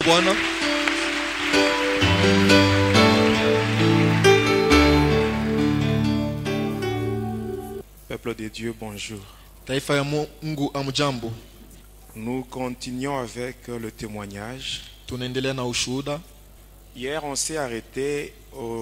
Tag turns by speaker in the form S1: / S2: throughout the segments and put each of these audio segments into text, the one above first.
S1: Bwana.
S2: Peuple de Dieu, bonjour.
S1: Taifa ya Mungu amjambo.
S2: Nous continuons avec le témoignage.
S1: Tunaendelea na ushuhuda.
S2: Hier, on s'est arrêté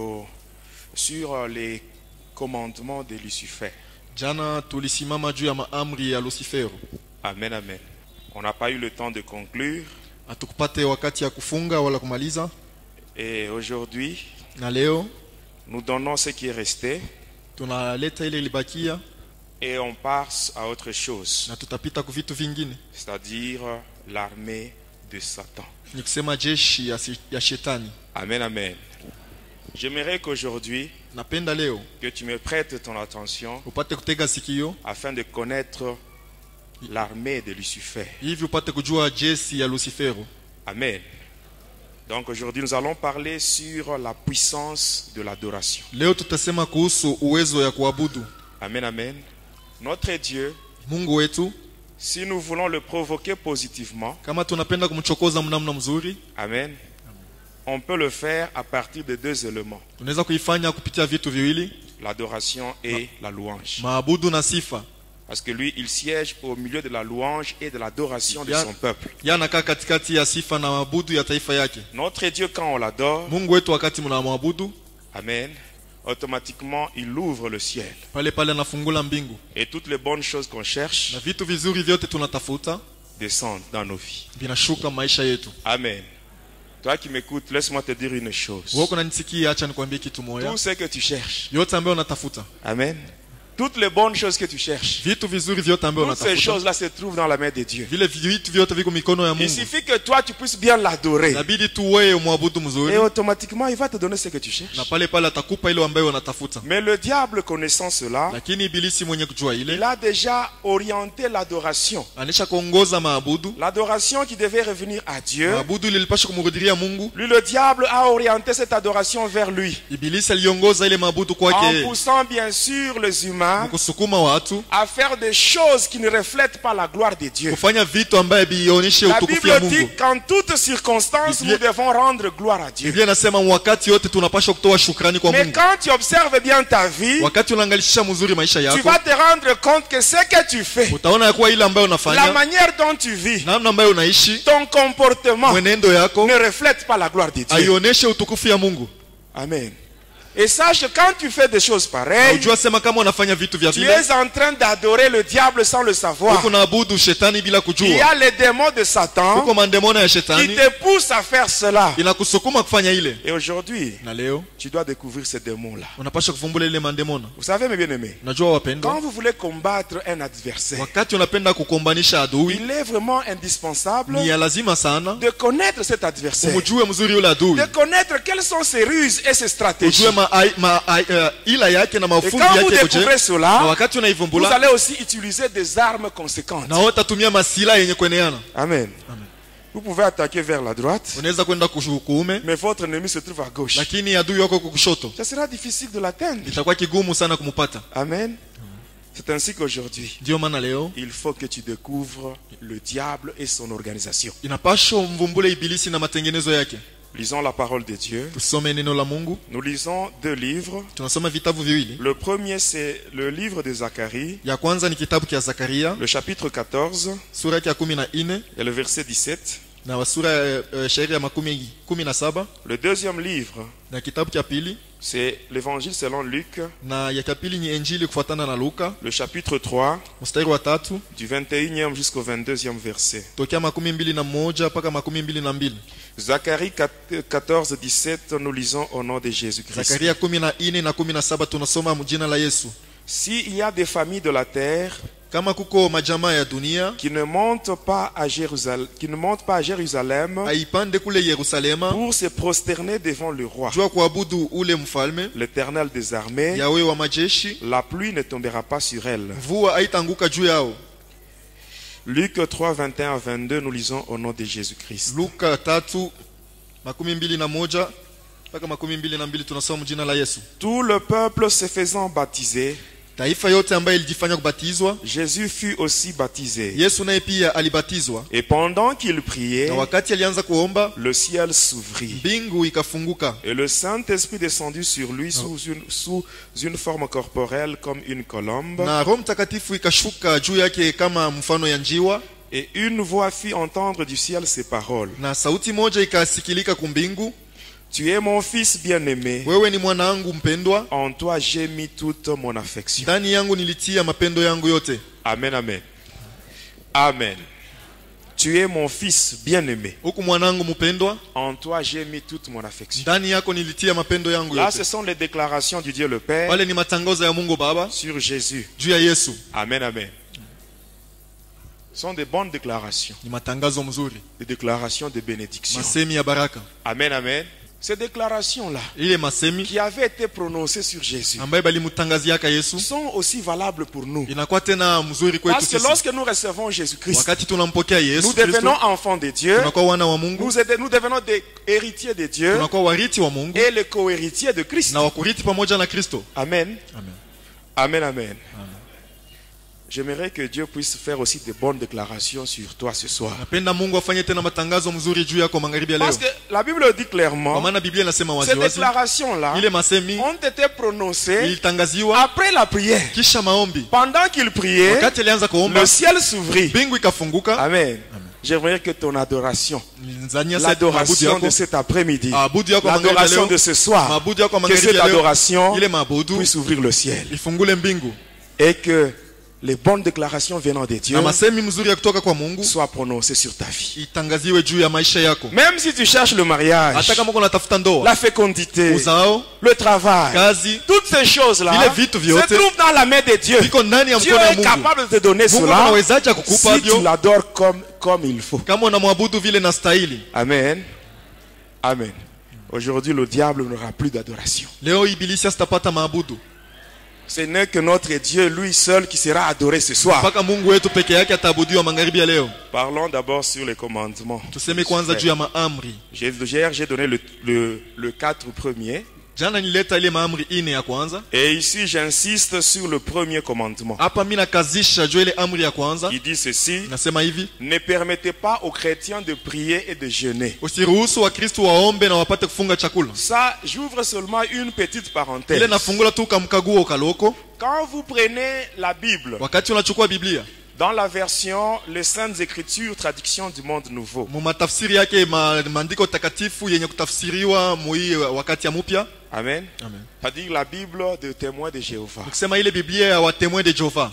S2: sur les commandements de Lucifer.
S1: Jana tulisimama juu ya maamri ya Lucifero.
S2: Amen, amen. On n'a pas eu le temps de conclure.
S1: Hatukupate wakati ya kufunga wala kumaliza.
S2: Et aujourd'hui,
S1: Na leo
S2: nous donnons ce qui est resté
S1: tunaleta ile ilibakia
S2: et on passe à autre chose,
S1: na tutapita ku vitu vingine.
S2: c'est-à-dire l'armée de Satan.
S1: Ni kusema jeshi ya shetani.
S2: Amen, amen. J'aimerais qu'aujourd'hui,
S1: Napenda leo
S2: que tu me prêtes ton attention
S1: upate kutega sikio
S2: afin de connaître l'armée de Lucifer.
S1: hivi upate kujua jeshi ya Lucifero.
S2: Amen. Donc aujourd'hui nous allons parler sur la puissance de l'adoration.
S1: Leo tutasema kuhusu uwezo ya kuabudu.
S2: Amen, amen. Notre Dieu,
S1: Mungu wetu,
S2: si nous voulons le provoquer positivement,
S1: kama tunapenda kumchokoza mnamna mzuri,
S2: amen, on peut le faire à partir de deux éléments,
S1: tunaweza kuifanya kupitia vitu viwili,
S2: l'adoration et la louange.
S1: maabudu na sifa.
S2: Parce que lui, il siège au milieu de la louange et de l'adoration de son peuple.
S1: Yanakaa katikati ya sifa na maabudu ya taifa yake.
S2: Notre Dieu, quand on l'adore,
S1: Mungu wetu wakati mnamwabudu,
S2: amen, automatiquement il ouvre le ciel.
S1: pale pale anafungula mbingu.
S2: Et toutes les bonnes choses qu'on cherche
S1: Na vitu vizuri vyote tunatafuta
S2: descendent dans nos vies.
S1: vinashuka maisha yetu.
S2: Amen. Toi qui m'écoutes, laisse-moi te dire une chose.
S1: Wewe unanisikia, acha nikwambie kitu moja.
S2: Tout ce que tu cherches,
S1: Yote ambayo unatafuta,
S2: amen, toutes les bonnes choses que tu cherches,
S1: vitu vizuri vyote ambayo
S2: toutes ces
S1: unatafuta,
S2: choses-là se trouvent dans la main de Dieu.
S1: vile vitu vyote viko mikono ya
S2: Il
S1: Mungu.
S2: suffit que toi tu puisses bien l'adorer.
S1: Inabidi tu wewe umwabudu mzuri,
S2: Et automatiquement il va te donner ce que tu cherches.
S1: na pale pale atakupa ile ambayo unatafuta.
S2: Mais le diable, connaissant cela,
S1: Lakini ibilisi mwenye kujua
S2: il
S1: ile,
S2: a déjà orienté l'adoration.
S1: anisha kuongoza maabudu.
S2: L'adoration qui devait revenir à Dieu.
S1: Maabudu ile ilipaswa kumrudia Mungu.
S2: Lui, le diable a orienté cette adoration vers lui.
S1: Ibilisi aliongoza ile maabudu
S2: En
S1: kwake,
S2: poussant bien sûr les humains
S1: kusukuma watu
S2: à faire des choses qui ne reflètent pas la gloire de Dieu.
S1: kufanya vitu ambaye bionyeshe
S2: La
S1: utukufu ya
S2: Bible
S1: Mungu.
S2: dit qu'en toutes circonstances, nous devons rendre gloire à Dieu.
S1: Biblia inasema wakati yote tunapaswa kutoa shukrani kwa
S2: Mais
S1: Mungu.
S2: quand tu observes bien ta vie,
S1: Wakati unaangalisha mzuri maisha
S2: tu
S1: yako,
S2: vas te rendre compte que ce que tu fais,
S1: utaona ya kuwa ile ambayo
S2: la
S1: unafanya,
S2: manière dont tu vis,
S1: namna ambayo unaishi,
S2: ton comportement
S1: mwenendo yako
S2: ne reflète pas la gloire de Dieu.
S1: haioneshe utukufu ya Mungu.
S2: Amen. Et sache que quand tu fais des choses
S1: Na
S2: pareilles,
S1: ujua sema kama unafanya vitu vya
S2: tu
S1: vile,
S2: es en train d'adorer le diable sans le savoir.
S1: uko naabudu shetani bila
S2: Il y
S1: kujua.
S2: a les démons de Satan
S1: Uko mandemona ya
S2: qui
S1: shetani
S2: te poussent à faire cela.
S1: inakusukuma kufanya ile.
S2: Et aujourd'hui,
S1: Na leo
S2: tu dois découvrir ces démons-là.
S1: unapaswa kuvumbula ile mandemona.
S2: Vous savez, mes bien-aimés,
S1: Unajua
S2: quand
S1: wapendwa,
S2: vous voulez combattre un adversaire,
S1: wakati unapenda kukombanisha adui,
S2: il est vraiment indispensable
S1: ni ya lazima sana
S2: de connaître cet adversaire,
S1: umjue mzuri yule adui,
S2: de connaître quelles sont ses ruses et ses stratégies.
S1: ujue ila yake na
S2: Et
S1: mafundi
S2: quand vous
S1: yake koje.
S2: découvrez
S1: Na
S2: cela,
S1: wakati
S2: vous
S1: unaivumbula,
S2: allez aussi utiliser des armes conséquentes.
S1: na utatumia masila yenye kueneana.
S2: Amen. Vous pouvez attaquer vers la droite,
S1: Unaweza kwenda kuume,
S2: mais votre ennemi se trouve à gauche.
S1: lakini adui wako kushoto,
S2: Ça sera difficile de l'atteindre.
S1: itakuwa kigumu sana kumupata.
S2: Amen. C'est ainsi qu'aujourd'hui,
S1: Ndio maana leo
S2: il faut que tu découvres le diable et son organisation.
S1: inapaswa mvumbule ibilisi na matengenezo yake.
S2: Lisons la parole de Dieu.
S1: Tusome neno la Mungu.
S2: Nous lisons deux livres.
S1: Tunasoma vitabu viwili.
S2: Le premier, c'est le livre de Zacharie,
S1: Ya kwanza ni kitabu kia Zakaria,
S2: le chapitre 14
S1: sura ya 14
S2: et le verset 17.
S1: na sura ya shairi ya 17.
S2: Le deuxième livre,
S1: Na kitabu kia pili,
S2: c'est l'évangile selon Luc,
S1: na ya pili ni Injili kufuatana na Luka,
S2: le chapitre 3,
S1: mstari wa 3
S2: du 21e jusqu'au 22e verset.
S1: tokea 21 mpaka 22.
S2: Zacharie 14, 17, nous lisons au nom de Jésus-Christ.
S1: Zakaria 14 na 17 tunasoma mjina la Yesu.
S2: S'il y a des familles de la terre
S1: Kama kuko majamaa ya dunia
S2: qui ne montent pas à Jérusalem
S1: aipande kule Yerusalema
S2: pour se prosterner devant le roi,
S1: jua kuabudu ule mfalme
S2: l'Éternel des armées,
S1: Yawe wa majeshi,
S2: la pluie ne tombera pas sur elle.
S1: mvua haitanguka juu yao.
S2: Luc 3, 21 à 22, nous lisons au nom de Jésus-Christ.
S1: Luka 3:21 mpaka 22 tunasoma mjina la Yesu.
S2: Tout le peuple se faisant baptiser
S1: taifa yote ambayo ilijifanya kubatizwa,
S2: Jésus fut aussi baptisé.
S1: Yesu naye pia alibatizwa.
S2: Et pendant qu'il priait,
S1: Na wakati alianza kuomba,
S2: le ciel s'ouvrit.
S1: mbingu ikafunguka.
S2: Et le Saint-Esprit descendit sur lui sous une forme corporelle comme une colombe.
S1: Na Roho Mtakatifu ikashuka juu yake kama mfano ya njiwa.
S2: Et une voix fit entendre du ciel ces paroles.
S1: Na sauti moja ikasikilika kumbingu,
S2: Tu es mon fils bien-aimé.
S1: wewe ni mwanangu mpendwa,
S2: En toi j'ai mis toute mon affection.
S1: ndani yangu nilitia mapendo yangu yote.
S2: Amen, amen. Amen. Tu es mon fils bien-aimé.
S1: Huku mwanangu mpendwa,
S2: En toi j'ai mis toute mon affection.
S1: ndani yako nilitia mapendo yangu
S2: Là, ce
S1: yote.
S2: sont les déclarations du Dieu le Père
S1: Wale ni matangazo ya Mungu Baba
S2: sur Jésus.
S1: juu ya Yesu.
S2: Amen, amen. Ce sont des bonnes déclarations.
S1: Ni matangazo mzuri,
S2: Des déclarations de bénédiction.
S1: masemi ya baraka.
S2: Amen, amen. Ces déclarations-là,
S1: Ile masemi
S2: qui avaient été prononcées sur Jésus,
S1: ambaye balimtangaziaka Yesu
S2: sont aussi valables pour nous.
S1: inakuwa tena mzuri kwetu
S2: Parce que
S1: sisi.
S2: lorsque nous recevons Jésus-Christ,
S1: Wakati tunampokea
S2: nous
S1: Yesu
S2: devenons
S1: Kristo,
S2: enfants de Dieu,
S1: tunakuwa wana wa Mungu,
S2: nous devenons des héritiers de Dieu
S1: tunakuwa wariti wa Mungu
S2: et les co-héritiers de Christ.
S1: na wakuriti pamoja na Kristo.
S2: Amen.
S1: Amen.
S2: Amen, amen. J'aimerais que Dieu puisse faire aussi de bonnes déclarations sur toi ce soir.
S1: Napenda Mungu afanye tena matangazo mzuri juu yako magharibi ya leo.
S2: Parce que la Bible dit
S1: Kwa
S2: clairement,
S1: maana Biblia inasema
S2: ces
S1: wazi wazi,
S2: déclarations-là
S1: ile masemi
S2: ont été prononcées
S1: ilitangaziwa
S2: après la prière.
S1: kisha maombi.
S2: Pendant qu'il priait,
S1: Wakati alianza kuomba,
S2: le ciel s'ouvrit.
S1: mbingu ikafunguka.
S2: Amen. J'aimerais que ton adoration,
S1: Nizania maabudu
S2: l'adoration
S1: yako,
S2: de cet après-midi,
S1: maabudu yako magharibi ya
S2: l'adoration
S1: leo,
S2: de ce soir,
S1: maabudu yako
S2: que
S1: magharibi
S2: cette
S1: ya leo,
S2: adoration
S1: ile maabudu
S2: puisse ouvrir le ciel.
S1: ifungule mbingu
S2: Et que les bonnes déclarations venant de Dieu
S1: na masemi mzuri ya kutoka kwa Mungu
S2: soient prononcées sur ta vie.
S1: itangaziwe juu ya maisha yako.
S2: Même si tu cherches le mariage,
S1: Hata kama uko unatafuta ndoa,
S2: la fécondité,
S1: uzao,
S2: le travail,
S1: kazi,
S2: toutes ces choses-là
S1: vile vitu
S2: se
S1: vyote
S2: trouvent dans la main de Dieu.
S1: viko ndani ya
S2: Dieu
S1: mkono ya
S2: est
S1: Mungu.
S2: capable de te donner
S1: Mungu
S2: cela
S1: anawezaje kukupa
S2: si tu
S1: hivyo
S2: l'adores comme il faut.
S1: kama unamwabudu vile na stahili.
S2: Amen. Amen. Aujourd'hui, le diable n'aura plus d'adoration.
S1: Leo ibilisi asitapata maabudu,
S2: Ce n'est que notre Dieu, lui seul, qui sera adoré ce soir.
S1: mpaka Mungu wetu peke yake ataabudiwa magharibi ya leo.
S2: Parlons d'abord sur les commandements.
S1: Tuseme kwanza juu ya maamri.
S2: Hier, j'ai donné le 4 premier.
S1: Jana nileta ile maamri ine ya kwanza.
S2: Et ici, j'insiste sur le premier commandement.
S1: Hapa mimi nakazisha juu ile amri ya kwanza.
S2: Il dit ceci:
S1: Nasema hivi,
S2: ne permettez pas aux chrétiens de prier et de jeûner.
S1: usiruhusu Wakristo waombe na wapate kufunga chakula.
S2: Ça, j'ouvre seulement une petite
S1: Ile
S2: parenthèse.
S1: nafungula tu kamkaguo kaloko.
S2: Quand vous prenez la Bible,
S1: Wakati unachukua Biblia,
S2: dans la version Les Saintes Écritures, traduction du monde nouveau,
S1: mu matafsiri yake maandiko takatifu yenye kutafsiriwa mui wakati ya mupya.
S2: Amen.
S1: Amen.
S2: C'est-à-dire la Bible de témoins de Jéhovah.
S1: Ukisema ile Biblia ya watemwe de Jehova,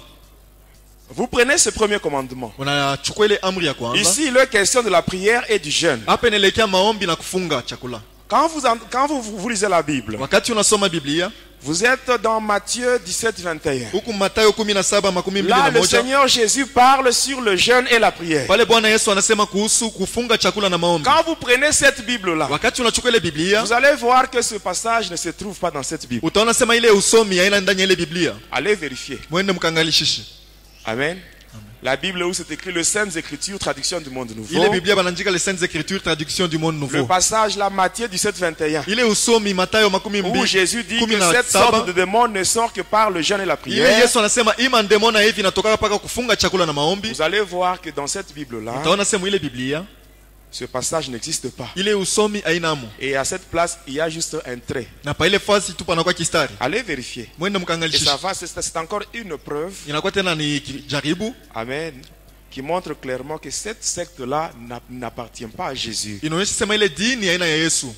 S2: Vous prenez ce premier commandement.
S1: unachukua ile amri ya kwanza.
S2: Ici, il est question de la prière et du jeûne.
S1: Hapa inaelekea maombi na kufunga chakula.
S2: Quand vous lisez la Bible,
S1: Wakati unasoma Biblia,
S2: vous êtes dans Matthieu 17, 21.
S1: huku Mathayo 17:21,
S2: Là, le Seigneur Jésus parle sur le jeûne et la prière.
S1: pale Bwana Yesu anasema kuhusu kufunga chakula na maombi.
S2: Quand vous prenez cette Bible-là,
S1: Wakati unachukua ile Biblia,
S2: vous allez voir que ce passage ne se trouve pas dans cette Bible.
S1: utaona sema ile usomi haina ndani ya ile Biblia.
S2: Allez vérifier.
S1: Mwende mkangalishishi.
S2: Amen. La Bible où c'est écrit les Saintes Écritures, traduction du monde nouveau.
S1: Ile Biblia banandika les Saintes Écritures, traduction du monde
S2: Le
S1: nouveau.
S2: passage là, Matthieu 17, 21.
S1: Ile usomi Mathayo
S2: Où Jésus dit
S1: kumi
S2: que
S1: na
S2: cette
S1: saba.
S2: sorte de démon ne sort que par le jeûne et la
S1: Ile
S2: prière.
S1: Yesu anasema ima ndemona hivi inatoka paka kufunga chakula na maombi.
S2: Vous allez voir que dans cette Bible-là,
S1: Utaona sema ile Biblia,
S2: ce passage n'existe pas.
S1: ile usomi hainamo.
S2: Et à cette place, il y a juste un trait.
S1: Na pa ile fasi tu panakuwa kistari.
S2: Allez vérifier.
S1: Mwende
S2: Et
S1: mkangalishishi.
S2: ça va, c'est encore une preuve,
S1: Inakuwa tena ni jaribu.
S2: amen, qui montre clairement que cette secte-là n'appartient pas à Jésus.
S1: Inaonyesha sema ile dini haina ya Yesu.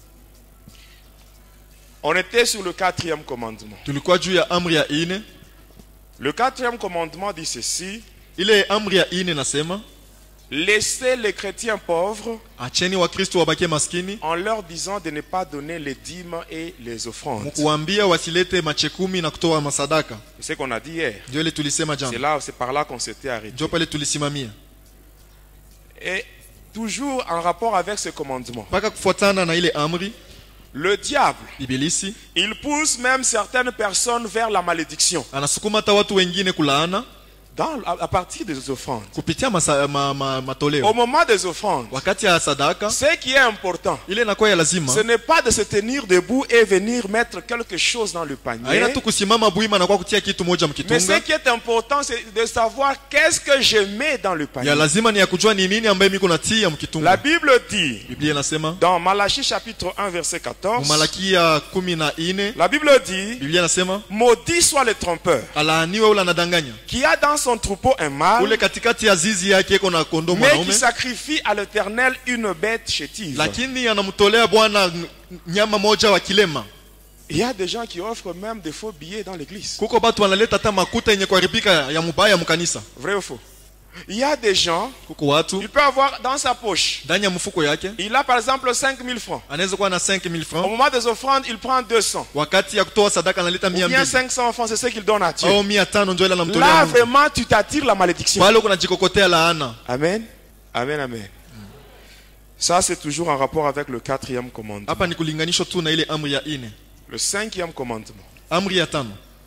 S2: On était sur le 4e commandement.
S1: Tulikuwa juu ya amri ya ine.
S2: Le 4e commandement dit ceci:
S1: Ile amri ya ine nasema,
S2: laissez les chrétiens pauvres
S1: acheni Wakristo wabakie maskini,
S2: en leur disant de ne pas donner les dîmes et les offrandes.
S1: mkuambia wasilete machekumi na kutoa masadaka.
S2: C'est ce qu'on a dit hier.
S1: Ndio ile tulisema jana.
S2: C'est par là qu'on s'était arrêté.
S1: Ndio pale tulisimamia.
S2: Et toujours en rapport avec ce commandement,
S1: Paka kufuatana na ile amri,
S2: le diable,
S1: ibilisi
S2: il pousse même certaines personnes vers la malédiction.
S1: anasukuma hata watu wengine kulaana.
S2: à partir des offrandes.
S1: kupitia
S2: Au
S1: matoleo
S2: moment des offrandes,
S1: wakati ya sadaka
S2: ce qui est important,
S1: ile inakuwa ya lazima.
S2: ce n'est pas de se tenir debout et venir mettre quelque chose dans le panier.
S1: Haina tu kusimama buima na kwa kutia kitu moja
S2: Mais ce
S1: mkitunga.
S2: qui est important, c'est de savoir qu'est-ce que je mets dans le panier.
S1: Ya lazima ni ya kujua ni nini ambaye miko natia
S2: La
S1: mkitunga.
S2: Bible dit,
S1: Biblia inasema
S2: dans Malachie chapitre 1 verset 14,
S1: Malaki ya 14,
S2: la Bible dit,
S1: Biblia inasema
S2: maudit soit le trompeur
S1: alaaniwe ule anadanganya.
S2: qui a dans son troupeau un mâle,
S1: Ule katikati ya zizi yake iko na kondoo
S2: mais qui
S1: mwanaume,
S2: sacrifie à l'Éternel une bête chétive.
S1: lakini anamtolea Bwana nyama moja wa kilema.
S2: Il y a des gens qui offrent même des faux billets dans l'église.
S1: Kuko batu wanaleta hata makuta yenye kuharibika ya mubaya mkanisa.
S2: Vrai ou faux? Il y a des gens,
S1: Kuko watu
S2: il peut avoir dans sa poche,
S1: ndani ya mfuko yake
S2: il a par exemple 5000 francs.
S1: anaweza kuwa na 5000
S2: Au
S1: francs,
S2: moment des offrandes, il prend 200.
S1: wakati ya kutoa sadaka analeta
S2: Ou bien
S1: 200
S2: 500 francs, c'est ce qu'il donne à Dieu.
S1: au 500 ndio ile anamtolea
S2: Là,
S1: Mungu.
S2: vraiment, tu t'attires la malédiction.
S1: Pale kuna jikokotea laana.
S2: Amen. Amen, amen. Ça, c'est toujours en rapport avec le 4e commandement.
S1: Hapa ni kulinganisho tu na ile amri ya 4.
S2: Le 5e commandement.
S1: Amri ya 5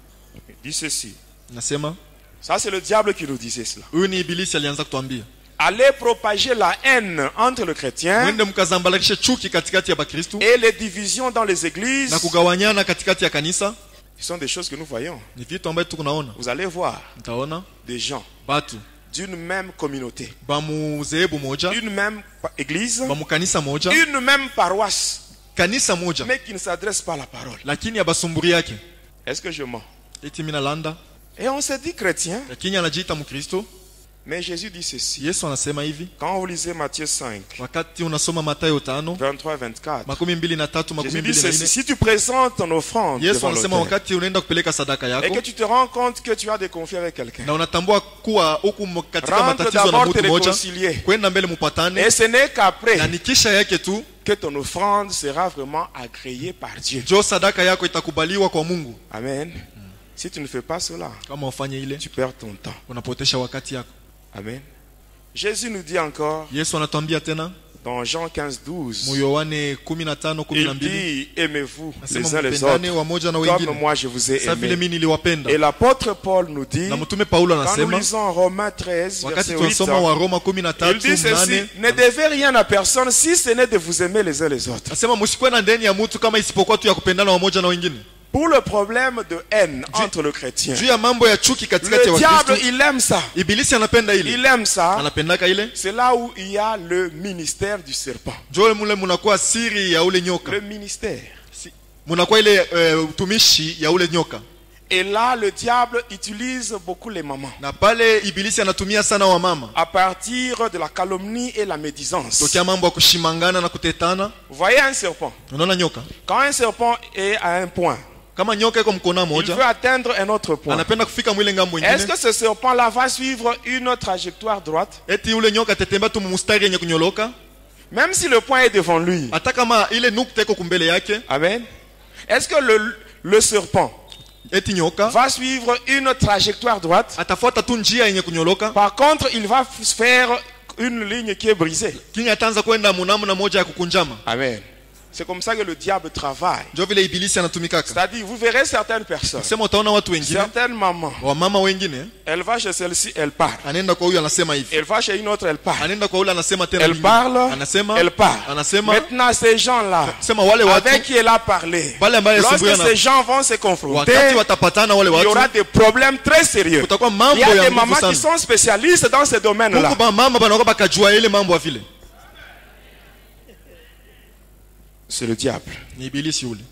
S2: Il dit ceci.
S1: nasema,
S2: Ça, c'est le diable qui nous disait cela.
S1: huyu ni ibilisi alianza kutuambia,
S2: Allez propager la haine entre le chrétien
S1: mwende mkazambalikishe chuki katikati ya Bakristo
S2: et les divisions dans les églises.
S1: na kugawanyana katikati ya kanisa.
S2: Ce sont des choses que nous voyons.
S1: Ni vitu ambavyo tuko naona.
S2: Vous allez voir
S1: Mtaona
S2: des gens
S1: batu
S2: d'une même communauté,
S1: bamuzehebu moja,
S2: une même église,
S1: bamukanisa moja,
S2: une même paroisse,
S1: kanisa moja,
S2: mais qui ne s'adressent pas à la parole.
S1: lakini abasumburi yake
S2: Est-ce que je mens?
S1: eti mina landa,
S2: Et on se dit chrétien,
S1: lakini anajiita Mkristo.
S2: mais Jésus dit ceci.
S1: Yesu anasema hivi,
S2: Quand vous lisez Matthieu 5,
S1: wakati unasoma Mathayo 5
S2: 23-24,
S1: makumi mbili na tatu makumi
S2: Jésus dit
S1: mbili na
S2: ceci.
S1: nne
S2: Si tu présentes ton offrande
S1: Yesu
S2: devant
S1: anasema
S2: l'autel
S1: wakati unaenda kupeleka sadaka
S2: et
S1: yako
S2: que tu te rends compte que tu as des conflits avec quelqu'un,
S1: na unatambua kuwa huku katika
S2: rentre
S1: matatizo na
S2: d'abord te
S1: mtu moja,
S2: réconcilier.
S1: kwenda mbele mupatane,
S2: Et ce n'est qu'après
S1: na ni kisha yake tu
S2: que ton offrande sera vraiment agréée par Dieu.
S1: jo sadaka yako itakubaliwa kwa Mungu.
S2: Amen. Si tu ne fais pas cela,
S1: Kama ufanye ile,
S2: tu perds ton temps.
S1: unapotesha wakati yako.
S2: Amen. Jésus nous dit encore
S1: Yesu anatuambia tena
S2: dans Jean 15-12,
S1: Yohane 15:12,
S2: il dit, aimez-vous
S1: nasema
S2: les uns les
S1: mpendane
S2: autres
S1: wamoja na
S2: comme
S1: wengine
S2: moi je vous ai
S1: sa vile
S2: aimé.
S1: mimi niliwapenda.
S2: Et l'apôtre Paul nous dit,
S1: Na mtume Paulo
S2: quand nous
S1: anasema
S2: lisons Romains 13,
S1: wakati
S2: verset 8,
S1: tunasoma wa Roma
S2: il dit ceci,
S1: 13:8,
S2: ne devez rien à personne si ce n'est de vous aimer les uns les autres.
S1: nasema msikuwe na ndeni ya mtu kama isipokuwa tu ya kupendana wamoja na wengine.
S2: Pour le problème de haine entre le chrétien,
S1: Juu ya mambo ya chuki katikati ya
S2: le diable,
S1: Wakristo,
S2: il aime ça.
S1: ibilisi anapenda ile,
S2: Il aime ça.
S1: anapendaka ile.
S2: C'est là où il y a le ministère du serpent.
S1: Jo mule munakuwa siri ya ule nyoka,
S2: Le ministère.
S1: munakuwa ile utumishi ya ule nyoka,
S2: Et là, le diable utilise beaucoup les mamans.
S1: na pale ibilisi anatumia sana wamama
S2: À partir de la calomnie et la médisance.
S1: tokea mambo ya kushimangana na kutetana.
S2: Vous voyez un serpent.
S1: Unaona nyoka,
S2: Quand un serpent est à un point,
S1: kama nyoka iko mkona
S2: il veut
S1: moja,
S2: atteindre un autre point.
S1: anapenda kufika mwile ngambo
S2: Est-ce
S1: ingine,
S2: que ce serpent-là va suivre une trajectoire droite?
S1: eti ule nyoka atetembea tu mustari yenye kunyoloka,
S2: Même si le point est devant lui.
S1: hata kama ile nukta iko kumbele yake.
S2: Amen. Est-ce que le serpent
S1: Eti nyoka
S2: va suivre une trajectoire droite?
S1: atafuata tu njia yenye kunyoloka,
S2: Par contre, il va faire une ligne qui est brisée.
S1: kini ataanza kwenda munamna moja ya kukunjama.
S2: Amen. C'est comme ça que le diable travaille.
S1: Ndio vile ibilisi anatumikaka.
S2: C'est-à-dire, vous verrez certaines personnes,
S1: Sema utaona watu wengine,
S2: certaines mamans,
S1: wamama wengine,
S2: elle va chez celle-ci, elle part.
S1: anaenda kwa huyu anasema hivi,
S2: Elle va chez une autre, elle part.
S1: anaenda kwa yule anasema tena
S2: Elle
S1: hivi,
S2: parle,
S1: anasema
S2: elle part.
S1: anasema
S2: Maintenant, ces gens-là,
S1: sema wale watu
S2: avec qui elle a parlé,
S1: wale ambao
S2: lorsque
S1: yasumbuana,
S2: ces gens vont se confronter,
S1: wakati watapatana wale
S2: il y aura
S1: watu,
S2: des problèmes très sérieux.
S1: kutakuwa
S2: Il
S1: mambo
S2: y a
S1: ya
S2: des
S1: nguvu
S2: mamans qui
S1: sana.
S2: sont spécialistes dans ces domaines-là.
S1: Mungu ba mama banaoka bakajua ile mambo ya vile.
S2: C'est le diable.
S1: Ni ibilisi yule.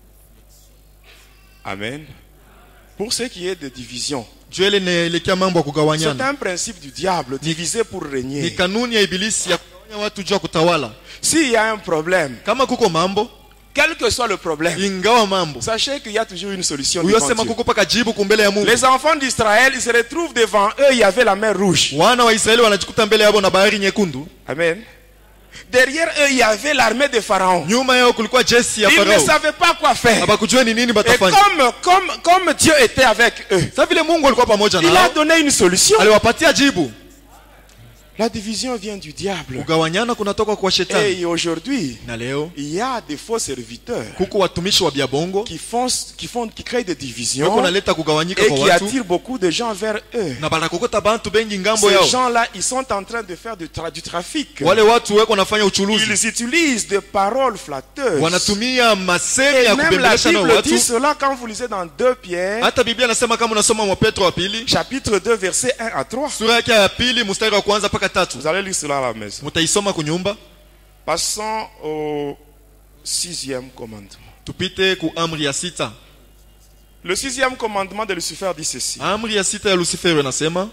S2: Amen. Pour ce qui est de division,
S1: Juu ile ne lekia mambo ya
S2: c'est
S1: kugawanyana.
S2: un principe du diable, diviser pour
S1: Ni
S2: régner.
S1: kanuni ya ibilisi ya kugawanya watu juu ya kutawala.
S2: S'il y a un problème,
S1: Kama kuko mambo,
S2: quel que soit le problème,
S1: ingawa mambo,
S2: sachez qu'il y a toujours une solution.
S1: huyo
S2: devant
S1: sema
S2: Dieu.
S1: kuko paka jibu kumbele ya Mungu.
S2: Les enfants d'Israël, ils se retrouvent devant eux, il y avait la mer rouge.
S1: Wana wa Israeli wanajikuta mbele yao na bahari nyekundu.
S2: Amen. Derrière eux, il y avait l'armée de Pharaon.
S1: Nyuma yao kulikuwa jeshi ya
S2: Ils ne
S1: Farao.
S2: savaient pas quoi faire.
S1: Abakujua ni nini
S2: Et
S1: batafanya.
S2: comme Dieu était avec eux,
S1: Sasa vile Mungu alikuwa pamoja
S2: il a
S1: nao,
S2: donné une solution.
S1: aliwapatia jibu.
S2: La division vient du diable.
S1: Kugawanyana kunatoka kwa shetani.
S2: Et aujourd'hui,
S1: Na leo
S2: il y a des faux serviteurs
S1: kuko watumishi wa biabongo
S2: qui créent des divisions
S1: kunaleta kugawanyika
S2: et
S1: kwa
S2: qui
S1: watu
S2: attirent beaucoup de gens vers eux.
S1: na banakokota bantu bengi ngambo
S2: Ces
S1: yao.
S2: gens-là, ils sont en train de faire du trafic.
S1: Wale watu weko nafanya uchuluzi.
S2: Ils utilisent des paroles flatteuses.
S1: Wanatumia masemi
S2: Et
S1: ya
S2: même la
S1: kubembelesha na
S2: Bible dit
S1: watu.
S2: cela quand vous lisez dans 2 Pierre,
S1: Hata Biblia nasema kama unasoma mwa Petro wa pili,
S2: chapitre 2, versets 1 à 3.
S1: sura yake ya pili mstari wa kwanza mpaka 3.
S2: Vous allez lire cela à la maison.
S1: Mutaisoma kunyumba.
S2: Passons au 6e commandement.
S1: Tupite ku amri ya sita.
S2: Le 6e commandement de Lucifer dit ceci.
S1: Amri ya sita ya Lucifer inasema,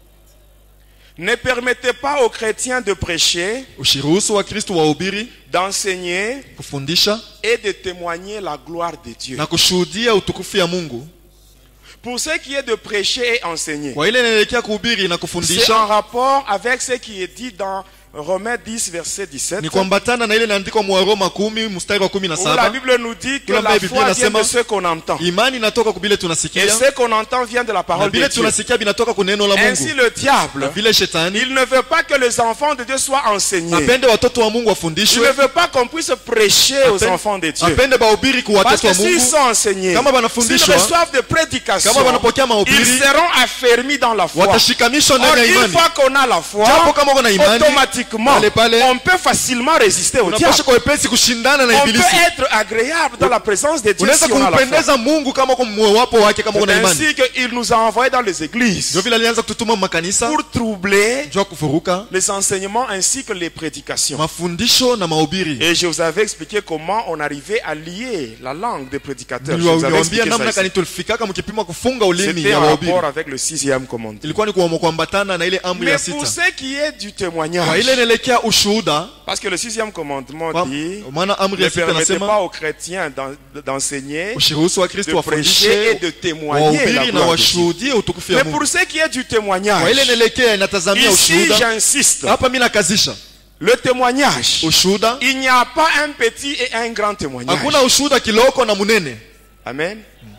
S2: Ne permettez pas aux chrétiens de prêcher,
S1: ushiruhusu wa Kristo wahubiri,
S2: d'enseigner
S1: kufundisha
S2: et de témoigner la gloire de Dieu.
S1: na kushuhudia utukufu ya Mungu.
S2: Pour ce qui est de prêcher et enseigner,
S1: Kwa ile inaelekea kuhubiri na
S2: c'est en
S1: kufundisha
S2: rapport avec ce qui est dit dans Romains 10, verset 17.
S1: ni kuambatana na ile inaandikwa mwa Roma 10 mstari wa
S2: Où la
S1: 17.
S2: Bible nous dit que
S1: Kila
S2: la
S1: Biblia
S2: foi vient
S1: inasema,
S2: de ce qu'on entend.
S1: Imani inatoka kubile
S2: Et
S1: tunasikia
S2: ce qu'on entend vient de la
S1: na
S2: parole de
S1: bile
S2: Dieu.
S1: tunasikia binatoka kuneno la
S2: Ainsi
S1: Mungu.
S2: le diable,
S1: Na vile shetani
S2: il ne veut pas que les enfants de Dieu soient enseignés.
S1: apende watoto wa Mungu
S2: Il ne
S1: wafundishwe,
S2: veut pas qu'on puisse prêcher aux enfants de Dieu.
S1: apende bahubiri kwa
S2: Parce
S1: watoto wa
S2: que s'ils
S1: Mungu.
S2: sont enseignés,
S1: Kama
S2: s'ils
S1: wanafundishwa,
S2: reçoivent des prédications,
S1: kama wanapokea
S2: ils
S1: mahubiri,
S2: seront affermis dans la foi.
S1: watashikamishwa
S2: Or,
S1: ndani ya
S2: une
S1: imani.
S2: fois qu'on a la foi,
S1: Japo kama uko na imani,
S2: automatiquement,
S1: pale
S2: on peut facilement résister au diable.
S1: unapaswa kwa wepesi kushindana na
S2: On peut
S1: ibilisi.
S2: être agréable dans la présence de Dieu
S1: Unaweza
S2: si on a la foi.
S1: kumpendeza Mungu kama uko mwapo wake, kama uko na
S2: C'est
S1: imani.
S2: ainsi qu'il nous a envoyés dans les églises
S1: Ndio vile alianza kututuma makanisa
S2: pour troubler
S1: jua kufuruka
S2: les enseignements ainsi que les prédications.
S1: mafundisho na mahubiri.
S2: Et je vous avais expliqué comment on arrivait à lier la langue des prédicateurs. Je vous avais
S1: Niliwaambia
S2: expliqué
S1: namna
S2: ça
S1: gani
S2: ici.
S1: tulifikaka mkipima kufunga ulimi
S2: C'était
S1: ya
S2: en
S1: wahubiri.
S2: rapport avec le 6e commandement.
S1: Ilikuwa ni kuambatana na ile amri ya
S2: Mais pour
S1: sita.
S2: ce qui est du
S1: Kwa
S2: témoignage,
S1: ile inaelekea ushuhuda,
S2: parce que le 6e commandement
S1: kwa
S2: dit,
S1: maana amri
S2: ne
S1: ya sita
S2: permettez
S1: nasema
S2: pas aux chrétiens d'enseigner,
S1: ushiruhusu wa Kristo
S2: de prêcher et de
S1: wafundishe,
S2: témoigner la
S1: wahubiri na
S2: gloire de Dieu.
S1: washuhudie utukufu ya
S2: Mais
S1: Mungu.
S2: pour ce qui est du
S1: Kwa ile
S2: témoignage,
S1: inaelekea inatazamia
S2: ici
S1: ushuhuda.
S2: j'insiste,
S1: Hapa mimi nakazisha
S2: le témoignage,
S1: ushuhuda.
S2: il n'y a pas un petit et un grand témoignage.
S1: Hakuna ushuhuda kiloko na munene.
S2: Amen.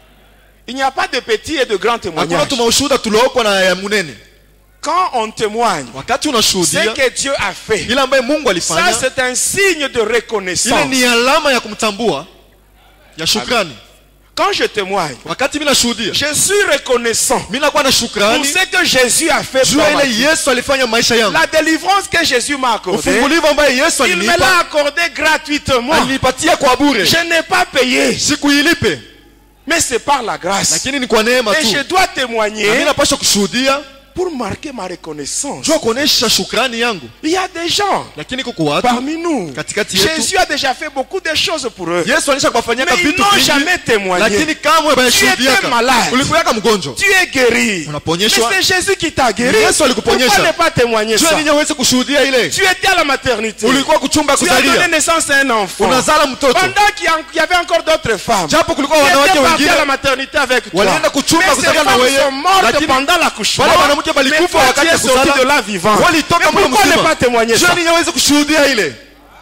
S2: Il n'y a pas de petit et de grand
S1: Hakuna
S2: témoignage.
S1: tuma ushuhuda tuloko na ya munene.
S2: Quand on témoigne,
S1: Wakati
S2: ce
S1: unashuhudia
S2: que Dieu a fait,
S1: ile ambaye Mungu
S2: ça
S1: alifanya,
S2: c'est un signe de
S1: ile
S2: reconnaissance.
S1: ni alama ya kumtambua, ya shukrani.
S2: Quand je témoigne,
S1: Wakati mimi nashuhudia,
S2: je suis reconnaissant
S1: mimi nakuwa na
S2: pour
S1: shukrani
S2: ce que Jésus a fait
S1: juu
S2: pour
S1: ya
S2: moi.
S1: ile Yesu alifanya maisha yangu.
S2: La délivrance que Jésus m'a accordée,
S1: Ufungulivu ambaye Yesu
S2: il me l'a
S1: alinipa,
S2: accordé gratuitement.
S1: alinipatia kwa bure.
S2: Je n'ai pas payé,
S1: Sikuilipe,
S2: mais c'est par la grâce.
S1: lakini ni kwa neema
S2: Et
S1: tu.
S2: je dois
S1: Na mimi
S2: témoigner
S1: napaswa kushuhudia
S2: pour marquer ma reconnaissance.
S1: juu ya kuonesha shukrani yangu.
S2: Il y a des gens
S1: Lakini kuko watu
S2: parmi nous.
S1: katikati yetu,
S2: Jésus a déjà fait beaucoup de choses pour eux.
S1: Yesu alisha kuwafanyia
S2: Mais ils
S1: vitu
S2: n'ont
S1: vingi,
S2: jamais témoigné.
S1: lakini kamwe bayashuhudia.
S2: Tu étais malade.
S1: Ulikuwa mgonjwa,
S2: Tu es guéri. Mais
S1: unaponyeshwa.
S2: c'est Jésus qui t'a guéri.
S1: Yesu alikuponyesha.
S2: Pourquoi ne pas témoigner
S1: Juu
S2: ça?
S1: nini hawezi kushuhudia ile?
S2: Tu étais à la maternité.
S1: Ulikuwa kuchumba
S2: Tu as donné
S1: kuzalia,
S2: naissance à un enfant.
S1: unazala mtoto.
S2: Pendant qu'il y avait encore d'autres femmes.
S1: Japo kulikuwa
S2: Qui
S1: wanawake
S2: étaient partis
S1: wengine
S2: à la maternité avec toi.
S1: walienda kuchumba
S2: Mais ces
S1: kuzalia na
S2: femmes
S1: wewe,
S2: sont mortes
S1: lakini
S2: pendant l'accouchement.
S1: wale wanawake
S2: Mais
S1: walikufa
S2: toi, tu
S1: wakati
S2: es
S1: ya
S2: sorti
S1: kuzala,
S2: de là vivant.
S1: walitoka
S2: Mais
S1: mle
S2: pourquoi ne
S1: mzima.
S2: pas témoigner
S1: Juu
S2: ça?
S1: nini hawezi kushuhudia ile?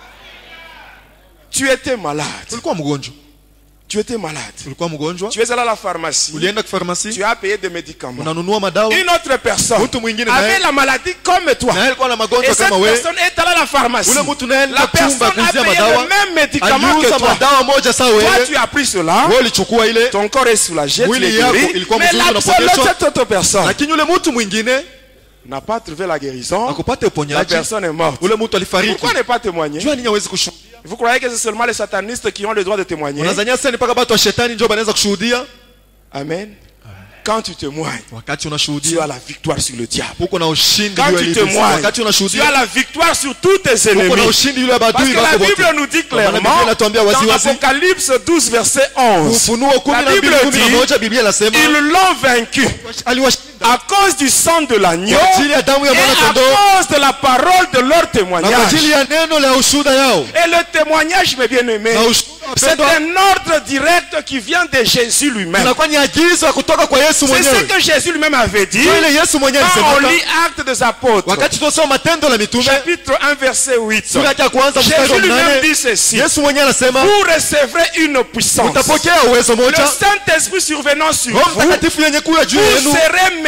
S2: Tu étais malade.
S1: Ulikuwa mgonjwa,
S2: Tu étais malade.
S1: ulikuwa mgonjwa,
S2: Tu es allé à la pharmacie.
S1: ulienda kwa farmasi,
S2: Tu as payé des médicaments.
S1: unanunua madawa,
S2: Une autre personne
S1: mtu mwingine
S2: avait
S1: naye
S2: la maladie comme toi.
S1: na yeye alikuwa na
S2: Et
S1: magonjwa
S2: cette
S1: kama wewe.
S2: personne est allée à la pharmacie.
S1: Ule mtu naye
S2: La
S1: alikuwa
S2: personne
S1: chumba
S2: a
S1: kuuzia
S2: payé
S1: madawa,
S2: le même médicament que
S1: aliuza
S2: toi.
S1: madawa moja sawa
S2: Toi,
S1: wewe.
S2: tu as pris cela.
S1: Wewe ulichukua ile,
S2: Ton corps est soulagé. Tu
S1: mwili
S2: es
S1: yako
S2: guéri.
S1: ilikuwa
S2: Mais
S1: mzuri, unapokeshwa.
S2: l'autre autre personne
S1: lakini yule mtu mwingine
S2: n'a pas trouvé la guérison.
S1: akupate
S2: La
S1: uponyaji.
S2: personne est morte.
S1: Ule mtu alifariki.
S2: Pourquoi ne pas témoigner?
S1: Jua nini hawezi kushuhudia?
S2: Vous croyez que c'est seulement les satanistes qui ont le droit de témoigner?
S1: Unazania sasa ni mpaka watu wa shetani ndio wanaweza kushuhudia?
S2: Amen. Quand tu témoignes,
S1: Wakati
S2: tu as
S1: unashuhudia
S2: la victoire sur le diable.
S1: uko na ushindi
S2: Quand
S1: juu ya
S2: tu
S1: ibilisi.
S2: témoignes,
S1: Wakati
S2: tu as
S1: unashuhudia
S2: la victoire sur tous tes
S1: uko na
S2: ennemis.
S1: ushindi yule
S2: Parce
S1: adui
S2: que la
S1: wako
S2: Bible
S1: wote.
S2: nous dit
S1: Kwa maana Biblia
S2: clairement,
S1: inatuambia
S2: dans
S1: wazi wazi,
S2: Apocalypse 12, verset 11,
S1: Ufunuo 12:11 Biblia inasema
S2: ils l'ont vaincu
S1: aliwashinda
S2: à cause du sang de l'agneau
S1: kwa ajili ya damu ya
S2: et
S1: mwana
S2: à
S1: kondoo
S2: cause de la parole de leur
S1: na kwa
S2: témoignage.
S1: ajili ya neno la ushuhuda yao.
S2: Et le témoignage, mes bien-aimés,
S1: Na ushuhuda
S2: c'est
S1: wapendwa,
S2: un ordre direct qui vient de Jésus lui-même.
S1: inakuwa ni agizo ya kutoka kwa Yesu
S2: C'est ce
S1: mwenyewe.
S2: que Jésus lui-même avait dit
S1: Ndio ile Yesu mwenyewe
S2: quand on
S1: alisema
S2: lit Actes des Apôtres,
S1: wakati tunasoma Matendo la Mitume
S2: chapitre 1, verset 8.
S1: sura yake ya kwanza mstari
S2: Jésus
S1: wa
S2: lui-même
S1: 8.
S2: dit ceci:
S1: Yesu mwenyewe anasema
S2: vous recevrez une puissance.
S1: mtapokea uwezo
S2: Le
S1: moja,
S2: Saint-Esprit survenant sur
S1: Roho
S2: vous,
S1: Mtakatifu yenye kuja juu
S2: vous
S1: yenu,
S2: serez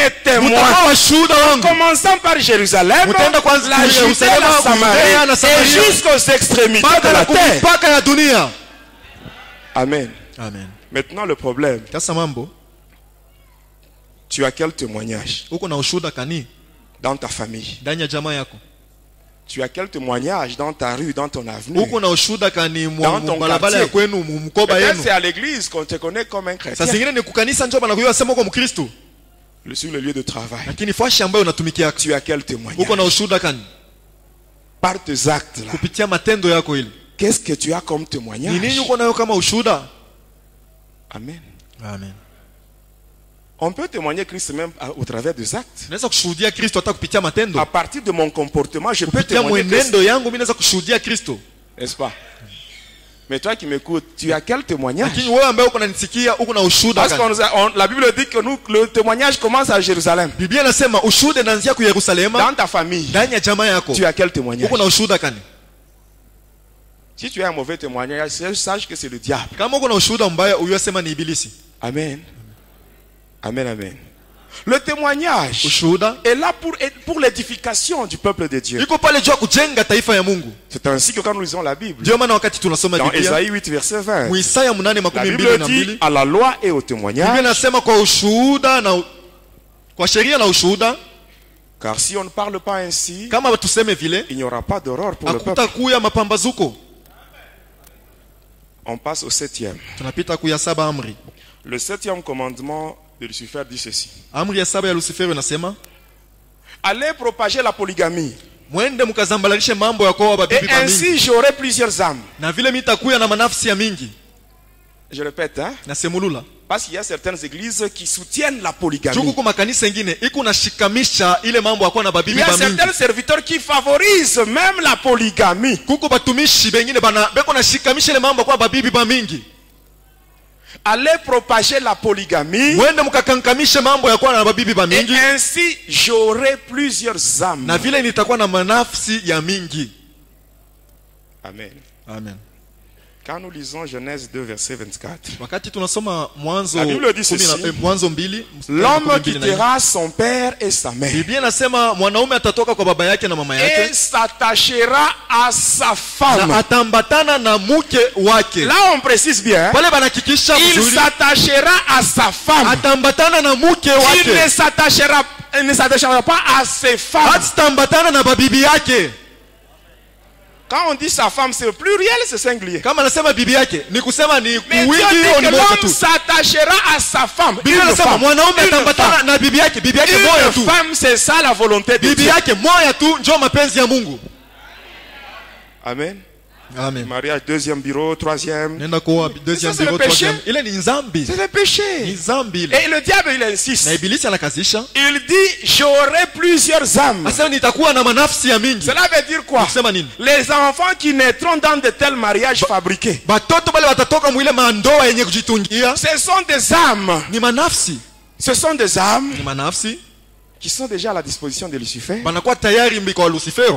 S2: mes témoins.
S1: mtakuwa washuhuda wangu.
S2: Commençant par Jérusalem,
S1: Mutaenda kwanza
S2: la Judée,
S1: Yerusalemu,
S2: la
S1: Yudea na
S2: Samarie, et
S1: Samaria,
S2: jusqu'aux extrémités de
S1: mpaka
S2: la
S1: na
S2: terre.
S1: mpaka ya dunia.
S2: Amen.
S1: Amen.
S2: Maintenant le problème,
S1: Sasa mambo,
S2: tu as quel témoignage
S1: uko na ushuhuda kani
S2: dans ta famille?
S1: ndani ya jamaa yako?
S2: Tu as quel témoignage dans ta rue, dans ton avenue?
S1: Uko na ushuhuda kani
S2: Dans ton
S1: barabara ya
S2: quartier.
S1: kwenu, mkoba
S2: Peut-être
S1: yenu?
S2: c'est à l'église qu'on te connaît comme un chrétien.
S1: Sasa zingine ni kukanisa njoo banakuwa sema uko Mkristo,
S2: Sur le lieu de travail,
S1: lakini fashi ambayo unatumikia
S2: tu as quel témoignage?
S1: uko na ushuhuda kani?
S2: Par tes actes là,
S1: Kupitia matendo yako ile.
S2: qu'est-ce que tu as comme
S1: Ni
S2: témoignage?
S1: nini uko nayo kama ushuhuda?
S2: Amen.
S1: Amen.
S2: On peut témoigner Christ même au travers des actes.
S1: Naweza kushuhudia Kristo hata kupitia matendo.
S2: À partir de mon comportement, je peux
S1: Kupitia
S2: témoigner Christ,
S1: mwenendo yangu mimi naweza kushuhudia Kristo.
S2: n'est-ce pas? Mais toi qui m'écoutes, tu as quel témoignage?
S1: Lakini wewe ambaye uko unanisikia uko na ushuhuda
S2: Parce
S1: gani?
S2: que la Bible dit que nous, le témoignage commence à Jérusalem.
S1: Biblia inasema ushuhuda unaanzia kwa Yerusalemu,
S2: Dans ta famille,
S1: ndani ya jamaa yako.
S2: tu as quel témoignage?
S1: Uko na ushuhuda gani?
S2: Si tu as un mauvais témoignage, sache que c'est le diable.
S1: Kama uko na ushuhuda mbaya uyosema ni ibilisi.
S2: Amen. Amen, amen. Le témoignage
S1: Ushuhuda
S2: est là pour l'édification du peuple de Dieu.
S1: iko pale juu ya kujenga taifa ya Mungu.
S2: C'est ainsi que quand nous lisons la Bible,
S1: Ndio maana wakati tunasoma
S2: dans
S1: Biblia,
S2: Ésaïe 8, verset 20,
S1: mu Isaya
S2: la
S1: 8:22
S2: Bible dit à la loi et au
S1: Biblia
S2: témoignage,
S1: inasema kwa ushuhuda na kwa sheria na ushuhuda,
S2: car si on ne parle pas ainsi,
S1: kama tuseme vile
S2: il n'y aura pas d'aurore pour le peuple.
S1: hakutakuya mapambazuko.
S2: On passe au 7e.
S1: Tunapita kuya saba amri.
S2: Le 7e commandement de Lucifer dit ceci.
S1: Amri ya saba ya Lucifer inasema
S2: Allez propager la polygamie.
S1: mwende mkazambalarishe mambo ya kwa babibi
S2: Et
S1: ba mingi.
S2: ainsi j'aurai plusieurs âmes.
S1: Na vile mitakuya na manafsi ya mingi.
S2: Je répète, hein?
S1: Na semulula.
S2: Parce qu'il y a certaines églises qui soutiennent la polygamie.
S1: Juku kwa makanisa ingine iko na shikamisha ile mambo ya kwa na
S2: Il y
S1: babibi
S2: a
S1: ba mingi.
S2: certains serviteurs qui favorisent même la polygamie.
S1: Kuko batumishi bengine bana beko na shikamisha ile mambo kwa babibi ba mingi.
S2: Allez propager la polygamie.
S1: Mwende mkakankamishe mambo ya kwa na babibi ba
S2: Et
S1: mingi.
S2: ainsi j'aurai plusieurs âmes.
S1: Na vile nitakuwa na manafsi ya mingi.
S2: Amen.
S1: Amen.
S2: Quand nous lisons Genèse 2, verset 24,
S1: Wakati tunasoma Mwanzo
S2: La Bible dit ceci.
S1: Mwanzo 2,
S2: l'homme quittera son père et sa mère
S1: Biblia inasema mwanaume atatoka kwa baba yake na mama
S2: et
S1: yake
S2: s'attachera à sa
S1: na
S2: femme.
S1: atambatana na mke wake.
S2: Là, on précise bien.
S1: Pale banahakikisha
S2: Il
S1: vizuri
S2: s'attachera à sa femme.
S1: atambatana na mke
S2: Il ne
S1: wake.
S2: s'attachera pas à ses femmes.
S1: Hataambatana na babibi yake.
S2: Quand on dit sa femme, c'est pluriel, c'est singulier.
S1: Kama anasema bibi yake ni kusema ni
S2: Mais Dieu
S1: wingi
S2: dit
S1: au
S2: que
S1: ni moja
S2: l'homme
S1: tu.
S2: s'attachera à sa femme.
S1: Biblia
S2: Une
S1: inasema
S2: femme.
S1: mwanaume
S2: Une
S1: atambatana
S2: femme.
S1: na bibi yake moja
S2: Une
S1: tu.
S2: femme, c'est ça la volonté de
S1: Bibi
S2: Dieu.
S1: yake moja tu ndio mapenzi ya Mungu.
S2: Amen.
S1: Amen.
S2: Mariage, deuxième bureau, troisième.
S1: Nenda kwa deuxième
S2: c'est le
S1: bureau,
S2: péché.
S1: troisième. Ile ni nzambi.
S2: C'est le péché.
S1: Ni zambi ile.
S2: Et le diable, il insiste.
S1: Na ibilisi anakazisha.
S2: Il dit, j'aurai plusieurs âmes.
S1: Asema nitakuwa na manafsi ya mingi.
S2: Cela veut dire quoi?
S1: Kusema nini?
S2: Les enfants qui naîtront dans de tels mariages fabriqués,
S1: Batoto bale watatoka mwile mandoa yenye kujitungia.
S2: ce sont des âmes.
S1: Ni manafsi.
S2: Ce sont des âmes
S1: Ni manafsi.
S2: qui sont déjà à la disposition de Lucifer.
S1: Banakuwa tayari mbiko wa Lucifero.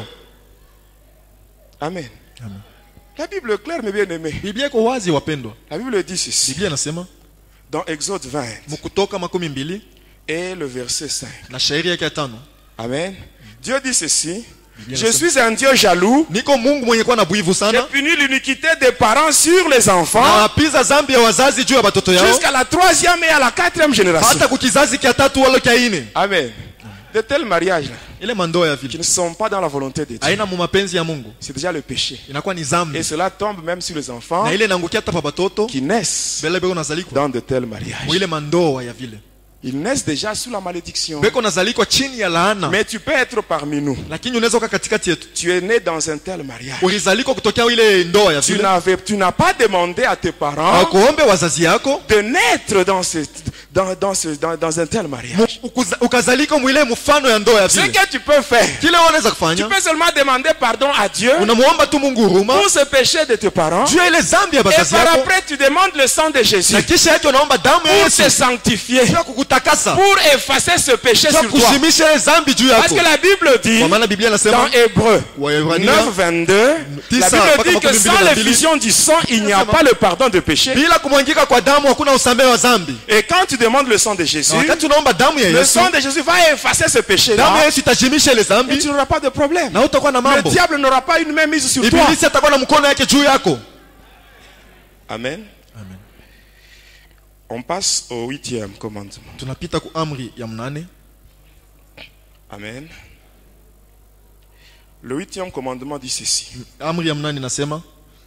S2: Amen.
S1: Amen.
S2: La Bible est claire, mes bien-aimés.
S1: Biblia iko wazi wapendwa.
S2: La Bible dit ceci.
S1: Biblia inasema
S2: Dans Exode 20
S1: Mkutoka 12
S2: et le verset 5.
S1: na shairi yake ya 5.
S2: Amen. Dieu dit ceci.
S1: Biblia
S2: Je
S1: inasema,
S2: suis un Dieu jaloux.
S1: niko Mungu mwenye kuwa na buivu
S2: J'ai
S1: sana.
S2: puni l'iniquité des parents sur les enfants
S1: Na apiza zambi ya wazazi juu ya batoto yao
S2: jusqu'à la 3e et à la 4e génération.
S1: hata kukizazi kia 3 wala kia 4.
S2: Amen. De tels mariages là,
S1: Ile mandoa ya
S2: qui
S1: vile
S2: ne sont pas dans la volonté de Dieu,
S1: haina mu mapenzi ya Mungu.
S2: c'est déjà le péché.
S1: Inakuwa ni zambi.
S2: Et cela tombe même sur les enfants
S1: Na ile inaangukia hata pa batoto
S2: qui naissent
S1: bele beko nazalikwa
S2: dans de tels mariages.
S1: mwile mandoa ya vile.
S2: Ils naissent déjà sous la malédiction.
S1: Beko nazalikwa chini ya laana.
S2: Mais tu peux être parmi nous.
S1: Lakini unaweza kuwa katikati yetu.
S2: Tu es né dans un tel mariage.
S1: Ulizalikwa kutokea ile ndoa ya vile.
S2: Tu n'as pas demandé à tes parents
S1: Hakuombe wazazi yako
S2: de naître dans un tel mariage.
S1: ukazalika mwile mfano ya ndoa ya
S2: Ce
S1: vile.
S2: que tu peux faire,
S1: Kile unaweza
S2: tu
S1: kufanya
S2: peux seulement demander pardon à Dieu
S1: unamuomba tu Mungu huruma
S2: pour ce péché de tes parents.
S1: juu ya ile zambi ya
S2: Et
S1: bazazi
S2: par
S1: yako,
S2: après, tu demandes le sang de Jésus
S1: na kisha yake unaomba damu ya
S2: pour
S1: Yesu
S2: te sanctifier,
S1: juu ya kukutakasa,
S2: pour effacer ce péché
S1: juu ya
S2: sur toi.
S1: kushimisha ile zambi juu
S2: Parce
S1: yako.
S2: que la Bible dit,
S1: Kwa maana Biblia inasema
S2: dans Hébreu
S1: Waebrania
S2: 9:22, la Bible dit que sans l'effusion du sang, il n'y a pas le pardon de péché.
S1: bila kumwangika kwa damu hakuna usamehe wa zambi.
S2: Et quand tu demandes le sang de Jésus,
S1: Na wakati unaomba damu ya
S2: le
S1: Yesu,
S2: sang de Jésus va effacer ce
S1: damu ya
S2: péché-là.
S1: Yesu itajimisha ile
S2: Et
S1: dhambi
S2: tu n'auras pas de problème.
S1: na utakuwa na
S2: Le
S1: mambo.
S2: diable n'aura pas une main mise sur toi.
S1: Ibilisi atakuwa na mkono yake juu yako.
S2: Amen.
S1: Amen.
S2: On passe au 8e commandement.
S1: Tunapita ku amri ya 8.
S2: Amen. Le 8e commandement dit ceci.
S1: Amri ya 8 inasema,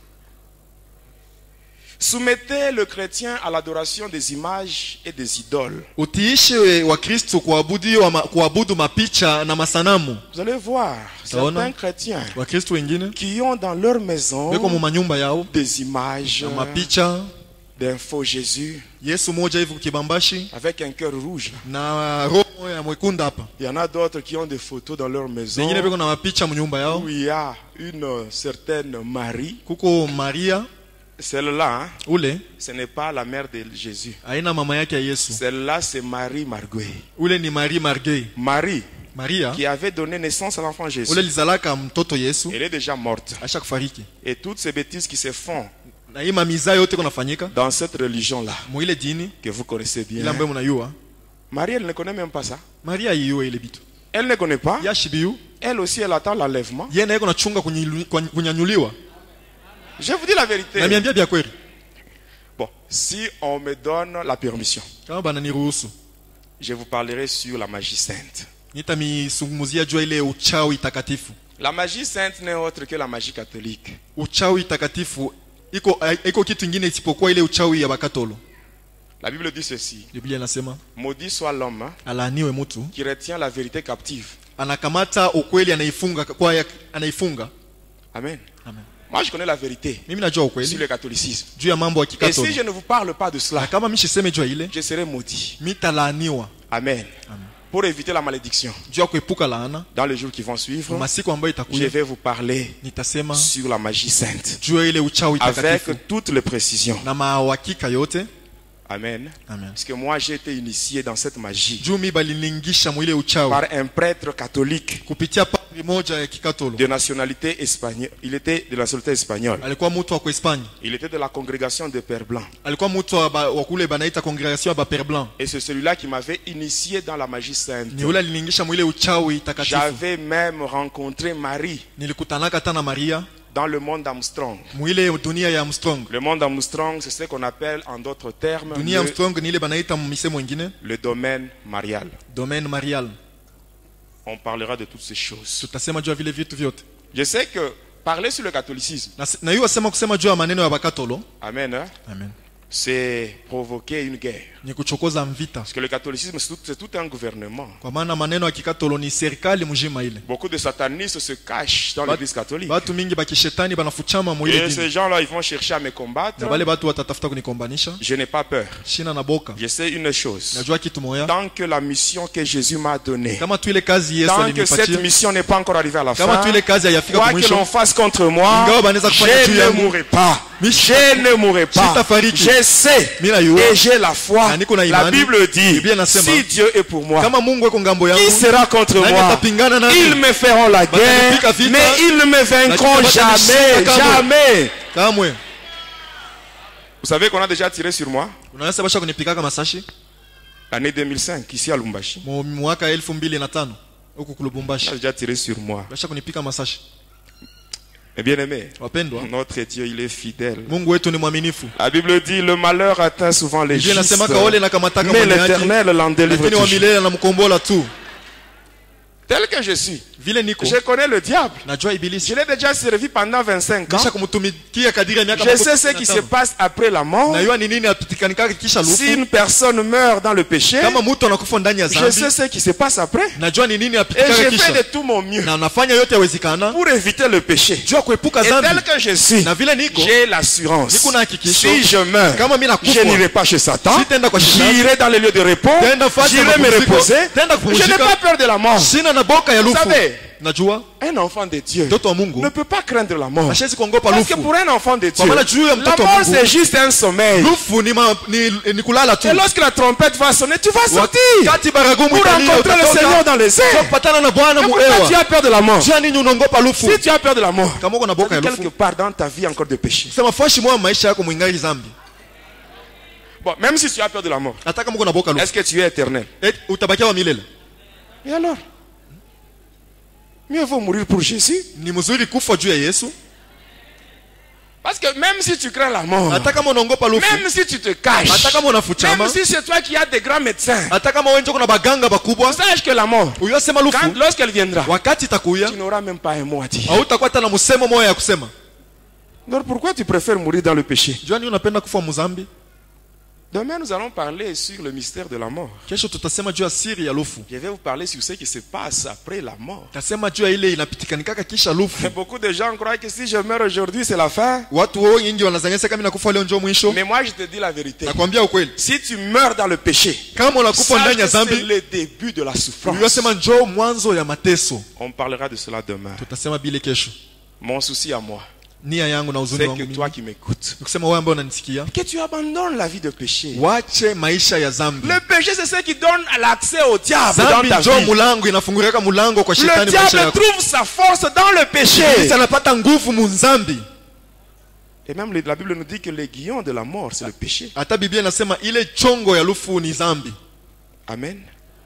S2: Soumettez le chrétien à l'adoration des images et des idoles.
S1: utiishe wa Kristo kuabudu mapicha na masanamu.
S2: Vous allez voir certains chrétiens
S1: Wa Kristo wengine
S2: qui ont dans leur maison
S1: beko mu manyumba yao
S2: des images
S1: na mapicha
S2: d'un faux Jésus
S1: Yesu moja hivi kibambashi
S2: avec un cœur rouge.
S1: na roho ya mwekunda hapa.
S2: Il y en a d'autres qui ont des photos dans leur maison
S1: Wengine beko na mapicha mu nyumba yao.
S2: où il y a une certaine Marie.
S1: Kuko Maria,
S2: Celle-là, hein,
S1: ule
S2: ce n'est pas la mère de Jésus.
S1: aina mama yake ya Yesu.
S2: Celle-là, c'est Marie Marguerite.
S1: Ule ni Marie Margei.
S2: Marie,
S1: Maria
S2: qui avait donné naissance à l'enfant Jésus.
S1: ule lizalaka mtoto Yesu
S2: Elle est déjà morte.
S1: aisha kufariki.
S2: Et toutes ces bêtises qui se font
S1: Na hii mamiza yote kunafanyika
S2: dans cette religion-là,
S1: mu ile dini
S2: que vous connaissez bien.
S1: ile ambayo mnayua.
S2: Marie, elle ne connaît même pas ça.
S1: Maria yiyo ile bitu.
S2: Elle ne connaît pas.
S1: Yashibiyu
S2: Elle aussi, elle attend l'enlèvement.
S1: yeye naye kunachunga kunyanyuliwa.
S2: Je vous dis la vérité.
S1: Na miambia bya kweli.
S2: Bon, si on me donne la permission,
S1: Kama bana niruhusu,
S2: je vous parlerai sur la magie sainte.
S1: nitamisungumzia jua ile uchawi takatifu.
S2: La magie sainte n'est autre que la magie catholique.
S1: Uchawi takatifu iko kitu kingine isipokuwa ile uchawi ya Bakatolo.
S2: La Bible dit ceci.
S1: Biblia inasema,
S2: Maudit soit l'homme hein,
S1: alaaniwe mtu
S2: qui retient la vérité captive.
S1: anakamata ukweli anaifunga.
S2: Amen.
S1: Amen.
S2: Moi, je connais la vérité
S1: Mimi najua
S2: sur
S1: ukweli
S2: le catholicisme.
S1: juu ya mambo ya
S2: Et
S1: Kikatolo.
S2: si je ne vous parle pas de cela,
S1: Na kama mishiseme jua ile,
S2: je serai maudit.
S1: mitalaaniwa
S2: Amen. Pour éviter la malédiction,
S1: juu ya kuepuka laana.
S2: dans les jours qui vont suivre,
S1: Masiku ambayo
S2: je
S1: itakuja
S2: vais vous parler
S1: nitasema
S2: sur la magie sainte.
S1: juu ya ile uchawi
S2: Avec
S1: takatifu
S2: toutes les précisions.
S1: na mawakika yote.
S2: Amen.
S1: Amen.
S2: Parce que moi, j'ai été initié dans cette magie
S1: Juu mi baliningisha mwile uchawi
S2: par un prêtre catholique
S1: kupitia padri moja ya Kikatolo.
S2: de nationalité espagnole. Il était de la nationalité espagnole.
S1: Alikuwa mtu wa Espagne.
S2: Il était de la congrégation de Père Blanc.
S1: Alikuwa mtu wa kule banaita congregation ya ba Père Blanc.
S2: Et c'est celui-là qui m'avait initié dans la magie sainte.
S1: Ni ule aliningisha mwile uchawi takatifu.
S2: J'avais même rencontré Marie
S1: Nilikutanaka tana Maria
S2: dans le monde Armstrong.
S1: mwile dunia ya Armstrong.
S2: Le monde Armstrong, c'est ce qu'on appelle en d'autres termes
S1: Dunia Armstrong ni ile banaita misemo ingine
S2: le domaine marial.
S1: domaine marial.
S2: On parlera de toutes ces choses.
S1: Tutasema juu ya vile vitu vyote.
S2: Je sais que parler sur le catholicisme,
S1: Na hiyo wasema kusema juu ya maneno ya Bakatolo.
S2: amen, hein,
S1: Amen.
S2: c'est provoquer une guerre.
S1: Ni kuchokoza vita.
S2: Parce que le catholicisme, c'est tout un gouvernement.
S1: Kwa maana maneno ya Kikatolo ni serikali mjima ile.
S2: Beaucoup de satanistes se cachent dans l'église catholique.
S1: Watu mingi bakishetani banafuchama mwile
S2: Et ces
S1: dini.
S2: gens-là, ils vont chercher à me combattre.
S1: Na wale watu watatafuta kunikombanisha.
S2: Je n'ai pas peur.
S1: Shina na boka.
S2: Je sais une chose.
S1: Najua kitu moya.
S2: Tant que la mission que Jésus m'a donnée,
S1: Kama tu ile kazi Yesu
S2: tant que cette
S1: alinipatia.
S2: mission n'est pas encore arrivée à la
S1: Kama
S2: fin,
S1: tu ile kazi hayafika
S2: quoi
S1: kwa
S2: que l'on
S1: mwisho.
S2: fasse contre moi,
S1: Ingawa banaweza kufanya juu
S2: je ne
S1: yangu.
S2: mourrai pas.
S1: Mi-
S2: Je ne mourrai pas.
S1: Sitafariki.
S2: Je sais
S1: Mimi najua.
S2: et j'ai la foi.
S1: Na niko na
S2: La
S1: imani.
S2: Bible dit,
S1: Biblia inasema,
S2: si Dieu est pour moi,
S1: Kama Mungu yuko ngambo
S2: qui
S1: yangu,
S2: sera contre
S1: nani
S2: moi?
S1: atapingana nami?
S2: Ils me feront la guerre,
S1: Batanipika vita,
S2: mais ils ne me vaincront
S1: lakini
S2: jamais.
S1: batanishinda kamwe.
S2: Jamais.
S1: Kamwe.
S2: Vous savez qu'on a déjà tiré sur moi
S1: Unaweza basha kunipikaka masashi
S2: l'année 2005, ici à Lumbashi.
S1: mwaka 2005 huku
S2: On a
S1: kulubumbashi.
S2: déjà tiré sur moi.
S1: Basha kunipika masashi.
S2: Mais bien aimé,
S1: Wapendwa,
S2: notre Dieu, il est fidèle.
S1: Mungu wetu ni mwaminifu.
S2: La Bible dit, le malheur atteint souvent les
S1: Biblia
S2: justes,
S1: inasema kaole na kamataka
S2: mais
S1: mwenye haki,
S2: l'Éternel l'en délivre
S1: lakini wa
S2: toujours.
S1: milele anamkombola tu.
S2: Tel que je suis,
S1: Vile niko
S2: je connais le diable.
S1: najua
S2: Je
S1: ibilisi.
S2: l'ai déjà servi pendant 25 ans.
S1: Kisha kumtumikia kadiri ya miaka
S2: Je sais ce qui se
S1: 25.
S2: passe après la mort.
S1: Najua ni nini apitikanika kisha
S2: Si
S1: lufu.
S2: une personne meurt dans le péché,
S1: Kama mtu anakufa ndani ya
S2: je
S1: dhambi,
S2: sais ce qui se passe après.
S1: najua ni nini
S2: Et
S1: apitikaka
S2: je fais
S1: kisha.
S2: de tout mon mieux
S1: Na nafanya yote yawezekana
S2: pour éviter le péché.
S1: jua kuepuka
S2: Et tel
S1: dhambi.
S2: que je suis,
S1: Na vile niko
S2: j'ai l'assurance.
S1: niko na hakikisho.
S2: Si je meurs,
S1: Kama mimi nakufa,
S2: je n'irai pas chez Satan.
S1: sitaenda kwa shetani.
S2: J'irai dans les lieux de repos.
S1: Tenda fasi ya
S2: J'irai me
S1: mapumziko.
S2: reposer.
S1: Tenda
S2: Je
S1: kupumzika.
S2: n'ai pas peur de la mort.
S1: Sina na boka ya lufu.
S2: savez,
S1: Najua
S2: un enfant de Dieu
S1: mtoto wa Mungu
S2: ne peut pas craindre la mort.
S1: hashezi kuogopa
S2: Parce que
S1: lufu.
S2: pour un enfant de Dieu,
S1: Kwa maana juu ya
S2: la
S1: mtoto wa
S2: mort
S1: Mungu,
S2: c'est juste un sommeil.
S1: lufu ni kulala tu.
S2: Et lorsque la trompette va sonner, tu vas sortir
S1: Wakati baragumu
S2: pour
S1: italia,
S2: rencontrer le
S1: utatoka.
S2: Seigneur dans les airs.
S1: Kupatana na Bwana
S2: Et pourquoi tu
S1: muewa.
S2: as peur de la mort?
S1: Jua nini unaogopa lufu?
S2: Si tu as peur de la mort,
S1: Kama uko na boka ya
S2: quelque
S1: lufu,
S2: part dans ta vie encore de péché.
S1: sema fashi mwa maisha yako mwingali zambi.
S2: Bon, même si tu as peur de la mort,
S1: hata kama uko na boka lufu
S2: est-ce que tu es éternel?
S1: utabakia wa milele.
S2: Et alors? Mieux vaut mourir pour Jésus.
S1: Ni mzuri kufa juu ya Yesu.
S2: Parce que même si tu crains la mort,
S1: Hata kama unaogopa lufu,
S2: même si tu te caches,
S1: hata kama unafuchama,
S2: même si c'est toi qui as des grands médecins,
S1: hata kama wewe ndio kuna baganga bakubwa,
S2: sache que la mort,
S1: uyosema lufu
S2: lorsqu'elle viendra,
S1: wakati itakuya,
S2: tu n'auras même pas un mot à dire.
S1: hautakuwa hata na msemo moja ya kusema.
S2: Alors pourquoi tu préfères mourir dans le péché?
S1: Jua nini unapenda kufa mzambi?
S2: Demain nous allons parler sur le mystère de la mort.
S1: Kesho tutasema juu ya siri ya lufu.
S2: Je vais vous parler sur ce qui se passe après la mort.
S1: Tasema juu ya ile inapitikanikaka kisha lufu.
S2: Beaucoup de gens croient que si je meurs aujourd'hui c'est la fin.
S1: Watu wengi wanazanyesa kama nakufa leo ndio mwisho.
S2: Mais moi je te dis la vérité.
S1: Nakwambia ukweli.
S2: Si tu meurs dans le péché,
S1: Kama unakufa ndani ya
S2: c'est
S1: dhambi,
S2: le début de la souffrance.
S1: uyosema njoo mwanzo ya mateso.
S2: On parlera de cela demain.
S1: Tutasema bile kesho.
S2: Mon souci à moi,
S1: Nia yangu na uzuni
S2: c'est
S1: wangu
S2: que
S1: mimi.
S2: toi qui m'écoutes,
S1: Nikusema wewe ambaye unanisikia,
S2: que tu abandonnes la vie de péché.
S1: wache maisha ya dhambi.
S2: Le péché c'est ce qui donne l'accès au diable dans
S1: Dhambi
S2: ta
S1: njoo
S2: vie.
S1: mulango inafungurika mulango kwa
S2: Le
S1: shetani maisha
S2: diable
S1: yako.
S2: trouve sa force dans le péché.
S1: Sasa anapata nguvu munzambi.
S2: Et même la Bible nous dit que l'aiguillon de la mort c'est le péché.
S1: Hata Biblia inasema ile chongo ya lufu ni dhambi.
S2: Amen.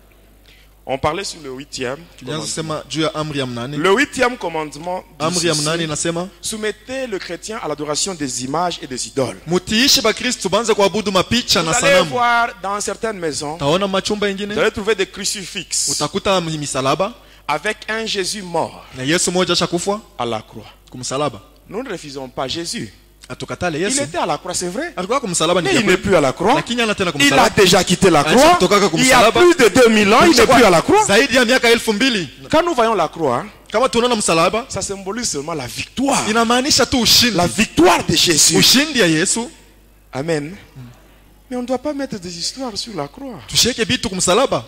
S2: On parlait sur le 8e
S1: Tulianza
S2: commandement.
S1: sema juu ya amri ya mnane.
S2: Le 8e commandement dit
S1: Amri ya
S2: ceci:
S1: mnane inasema
S2: soumettez le chrétien à l'adoration des images et des idoles.
S1: mutiishi ba Kristo banze kuabudu mapicha
S2: Vous
S1: na
S2: allez
S1: sanamu.
S2: voir dans certaines maisons,
S1: Taona machumba
S2: vous
S1: ingine
S2: allez trouver des crucifixes
S1: utakuta misalaba
S2: avec un Jésus mort
S1: na Yesu moja shakufa
S2: à la croix.
S1: kumsalaba.
S2: Nous ne refusons pas Jésus.
S1: Atukatale
S2: Il
S1: Yesu.
S2: était à la croix, c'est vrai.
S1: Alikuwa kumsalaba ni
S2: Mais il n'est
S1: kweli.
S2: plus à la croix.
S1: Lakini ana tena
S2: Il a
S1: kumsalaba.
S2: déjà quitté la croix.
S1: Alitoka
S2: Il y a
S1: kumsalaba.
S2: plus de 2000 ans, il n'est plus à la croix.
S1: Zaidi ya miaka 2000.
S2: Quand nous voyons la croix,
S1: Kama tunaona msalaba,
S2: ça symbolise seulement la victoire.
S1: inamaanisha tu ushindi.
S2: La victoire de Jésus.
S1: Ushindi ya Yesu.
S2: Amen. Mais on ne doit pas mettre des histoires sur la croix.
S1: Tusheke bitu kumsalaba.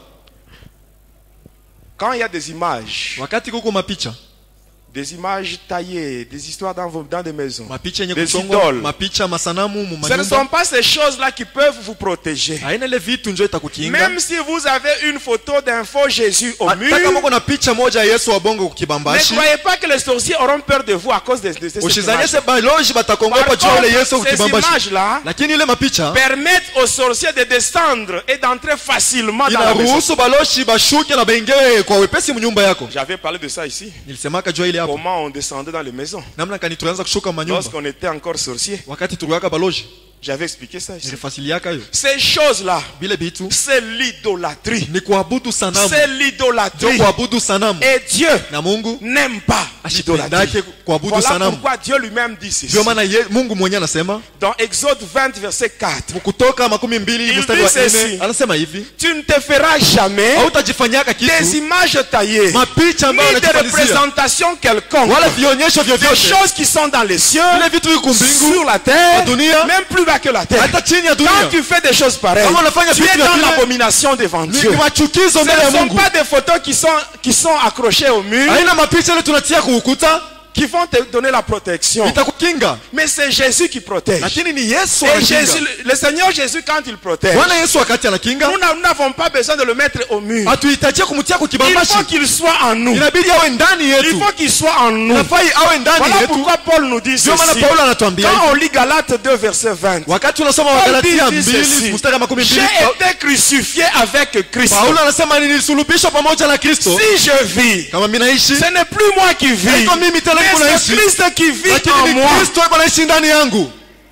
S2: Quand il y a des images,
S1: Wakati kuko mapicha,
S2: des images taillées, des histoires dans des maisons,
S1: mapicha yenye
S2: des
S1: kuchongwa,
S2: idoles,
S1: mapicha masanamu mu
S2: ce ne sont
S1: manyumba.
S2: pas ces choses-là qui peuvent vous protéger.
S1: Haina ile vitu njoo itakukinga.
S2: Même si vous avez une photo d'un faux Jésus au mur,
S1: Hata kama uko na picha moja ya Yesu wa bongo
S2: ne
S1: kukibambashi,
S2: croyez pas que les sorciers auront peur de vous à cause de cette
S1: usizanye
S2: image.
S1: se baloji batakongopa
S2: Par
S1: juu ya ile Yesu
S2: contre, ces
S1: kukibambashi.
S2: images-là
S1: Lakini ile mapicha
S2: permettent aux sorciers de descendre et d'entrer facilement dans la maison.
S1: inaruhusu baloshi bashuke na baingie kwa wepesi mnyumba yako.
S2: J'avais parlé de ça ici.
S1: Nilisemaka juu ile hapo.
S2: Comment on descendait dans les maisons
S1: Namna kani tulianza kushuka manyumba
S2: lorsqu'on était encore sorcier.
S1: wakati tuliwaka baloji.
S2: J'avais expliqué ça ici.
S1: Nilifasiliaka hiyo.
S2: Ces choses-là,
S1: Bile bitu
S2: c'est l'idolâtrie.
S1: ni kuabudu sanamu.
S2: C'est
S1: Ndio
S2: l'idolâtrie.
S1: kuabudu sanamu.
S2: Et Dieu
S1: Na Mungu
S2: n'aime pas l'idolâtrie.
S1: ashipendake kuabudu
S2: Voilà
S1: sanamu.
S2: pourquoi Dieu lui-même dit ceci.
S1: Ndio maana Mungu mwenyewe anasema
S2: Dans Exode 20, verset 4.
S1: Kutoka 20
S2: Il
S1: mstari wa
S2: dit ceci.
S1: 4 anasema hivi,
S2: Tu ne te feras jamais
S1: hautajifanyaka
S2: des
S1: kitu
S2: images taillées,
S1: mapicha ambayo
S2: ni de
S1: wanajifanyizia
S2: représentation quelconque,
S1: wala vionyesho
S2: des
S1: vyovyote
S2: choses qui sont dans les cieux,
S1: vile vitu viko mbingu
S2: sur la terre,
S1: la dunia,
S2: même plus bas que la terre.
S1: hata chini ya
S2: Quand
S1: dunia.
S2: tu fais des choses pareilles,
S1: Kama unafanya
S2: tu es
S1: vitu vya
S2: dans
S1: vile,
S2: l'abomination devant Dieu.
S1: Ni machukizo
S2: Ce
S1: mbele ya
S2: ne sont
S1: Mungu.
S2: pas des photos qui sont accrochées au mur,
S1: Haina mapicha ile tunatia kuukuta
S2: qui vont te donner la protection.
S1: itakukinga,
S2: Mais c'est Jésus qui protège.
S1: lakini ni Yesu
S2: Et Jésus,
S1: anakinga.
S2: le Seigneur Jésus, quand il protège,
S1: Bwana Yesu wakati anakinga,
S2: nous n'avons pas besoin de le mettre au mur.
S1: hatuhitajia kumtia
S2: Il faut
S1: kukibambashi,
S2: qu'il soit en nous.
S1: inabidi awe ndani
S2: Il
S1: yetu,
S2: faut qu'il soit en nous.
S1: inafai awe ndani
S2: Voilà
S1: yetu.
S2: pourquoi Paul nous dit
S1: Ndio maana
S2: ceci.
S1: Paulo anatuambia
S2: Quand
S1: hivi.
S2: on lit Galates 2, verset 20,
S1: Wakati unasoma
S2: Paul
S1: Wagalatia
S2: dit
S1: 2
S2: ceci.
S1: mstari wa 12,
S2: J'ai été crucifié avec Christ.
S1: Paulo anasema nilisulubishwa pamoja na Kristo.
S2: Si je vis,
S1: Kama mimi naishi,
S2: ce n'est plus moi qui vis,
S1: haiko mimi tena niko
S2: mais
S1: naishi,
S2: c'est Christ qui vit
S1: lakini
S2: en
S1: ni
S2: moi.
S1: Kristo yuko anaishi ndani yangu.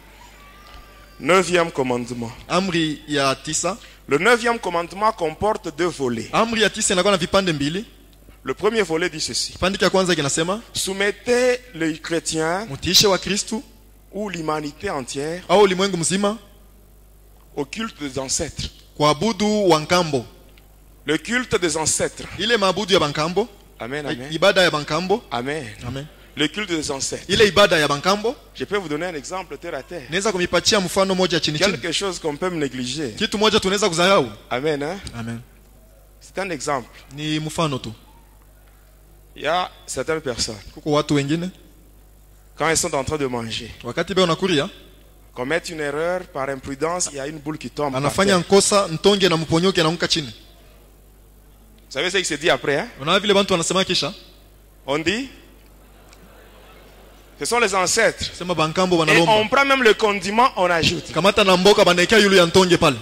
S2: 9e commandement.
S1: Amri ya 9.
S2: Le 9e commandement comporte 2 volets.
S1: Amri ya 9 inakuwa na vipande mbili.
S2: Le premier volet dit ceci.
S1: Kipande cha kwanza kinasema
S2: Soumettez les chrétiens
S1: mtiishe wa Kristo
S2: ou l'humanité entière
S1: au ulimwengu mzima
S2: au culte des ancêtres.
S1: kuabudu wa nkambo.
S2: Le culte des ancêtres.
S1: Ile maabudu ya bankambo,
S2: Amen, amen.
S1: ibada ya bankambo.
S2: Amen.
S1: Amen.
S2: Le culte des ancêtres.
S1: Ile ibada ya bankambo,
S2: Je peux vous donner un exemple terre à terre.
S1: naweza kumipatia mfano moja chini chini.
S2: Quelque chose qu'on peut me négliger.
S1: Kitu moja tunaweza kudharau.
S2: Amen. Hein?
S1: Amen.
S2: C'est un exemple.
S1: Ni mfano tu.
S2: Il y a certaines personnes,
S1: Kuko watu wengine
S2: quand elles sont en train de manger,
S1: wakati beo nakuria
S2: commettent une erreur par imprudence, il y a une boule qui tombe. par
S1: anafanya
S2: terre.
S1: nkosa ntonge na mponyoke anaanguka chini.
S2: Vous savez ce qui se dit après? Hein?
S1: Unaona vile watu wanasema kisha
S2: On dit Ce sont les ancêtres.
S1: sema bankambo
S2: Et
S1: banalomba
S2: on prend même le condiment, on ajoute.
S1: kamata na mboka banaekea yulu ya ntonge pale.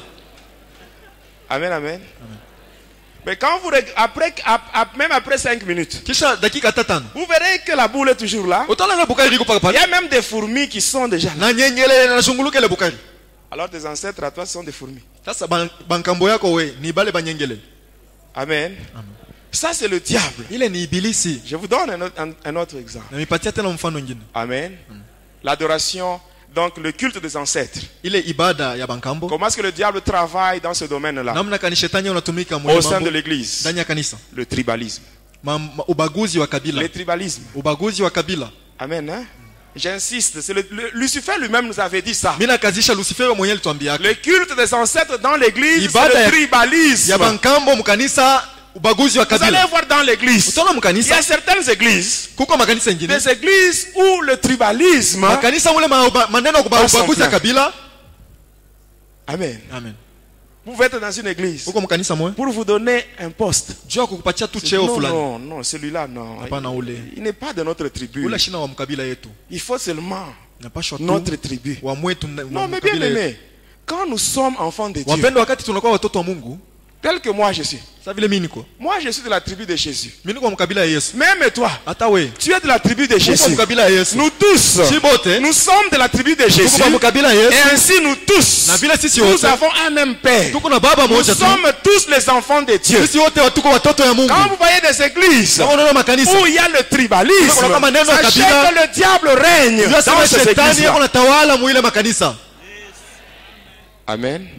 S2: Amen, amen. Mais quand vous même après 5 minutes,
S1: Kisha dakika tatano
S2: vous verrez que la boule est toujours là.
S1: utaona na bukari liko pale
S2: Il y
S1: pale
S2: a même des fourmis qui sont déjà là.
S1: na nyenyele na shunguluka ile bukari.
S2: Alors tes ancêtres à toi sont des fourmis.
S1: Sasa bankambo yako we ni bale banyengele.
S2: Amen. Ça c'est le diable.
S1: Ile ni ibilisi.
S2: Je vous donne un autre exemple.
S1: Na mipatia tena mfano mwingine.
S2: Amen. L'adoration, donc le culte des ancêtres.
S1: Ile ibada ya bankambo.
S2: Comment est-ce que le diable travaille dans ce domaine-là?
S1: Namna kani shetani unatumika
S2: Au
S1: mwema
S2: sein de l'église.
S1: ndani ya kanisa.
S2: Le tribalisme.
S1: Ubaguzi wa kabila.
S2: Le tribalisme.
S1: Ubaguzi wa kabila.
S2: Amen. Hein? J'insiste, c'est Lucifer lui-même nous avait dit ça.
S1: Mina kazisha Lucifer mwenyewe alituambia.
S2: Le culte des ancêtres dans l'église,
S1: Ibada
S2: c'est
S1: ya-
S2: le tribalisme.
S1: Ya bankambo mkanisa ubaguzi wa
S2: Vous allez
S1: kabila.
S2: voir dans l'église.
S1: Utaona
S2: Il y
S1: mkanisa
S2: a certaines églises,
S1: kuko makanisa ingine.
S2: des églises où le tribalisme.
S1: Makanisa mule maneno ya
S2: Dans son
S1: ubaguzi ya
S2: plein.
S1: kabila.
S2: Amen.
S1: Amen.
S2: Vous pouvez être dans une église
S1: Kuko mkanisa mwe.
S2: pour vous donner un poste.
S1: Jua kukupatia tu cheo
S2: Non,
S1: fulani.
S2: non, non, celui-là, non.
S1: Hapana ule.
S2: Il n'est pas de notre tribu.
S1: Ule shina wa mkabila yetu.
S2: Il faut seulement
S1: Napashwa tu
S2: notre tribu.
S1: wa mwetu
S2: Non, mais bien aimé, quand nous sommes enfants de Dieu,
S1: wapendwa, wakati tunakuwa watoto wa Mungu,
S2: tel que moi je suis,
S1: sasa vile mimi niko.
S2: moi je suis de la tribu de Jésus.
S1: Mimi niko wa mkabila ya Yesu.
S2: Même toi,
S1: Hata we.
S2: tu es de la tribu de
S1: Uko
S2: Jésus.
S1: mkabila ya Yesu.
S2: Nous tous,
S1: Si bote.
S2: nous sommes de la tribu de Jésus.
S1: Tuko wa mkabila ya
S2: Et
S1: Yesu.
S2: ainsi nous tous,
S1: Na vile sisi
S2: nous
S1: wote.
S2: avons un même Père.
S1: Tuko na baba
S2: Nous
S1: moja tu.
S2: sommes tous les enfants de Dieu.
S1: Sisi wote tuko watoto ya Mungu.
S2: Quand vous voyez des églises
S1: Kama unaona makanisa.
S2: où il y a le tribalisme,
S1: Kuna kama neno ya
S2: sachez
S1: kabila.
S2: que le diable règne
S1: Unajua
S2: dans
S1: sema
S2: ces
S1: shetani
S2: églises.
S1: yako natawala muile makanisa.
S2: Amen.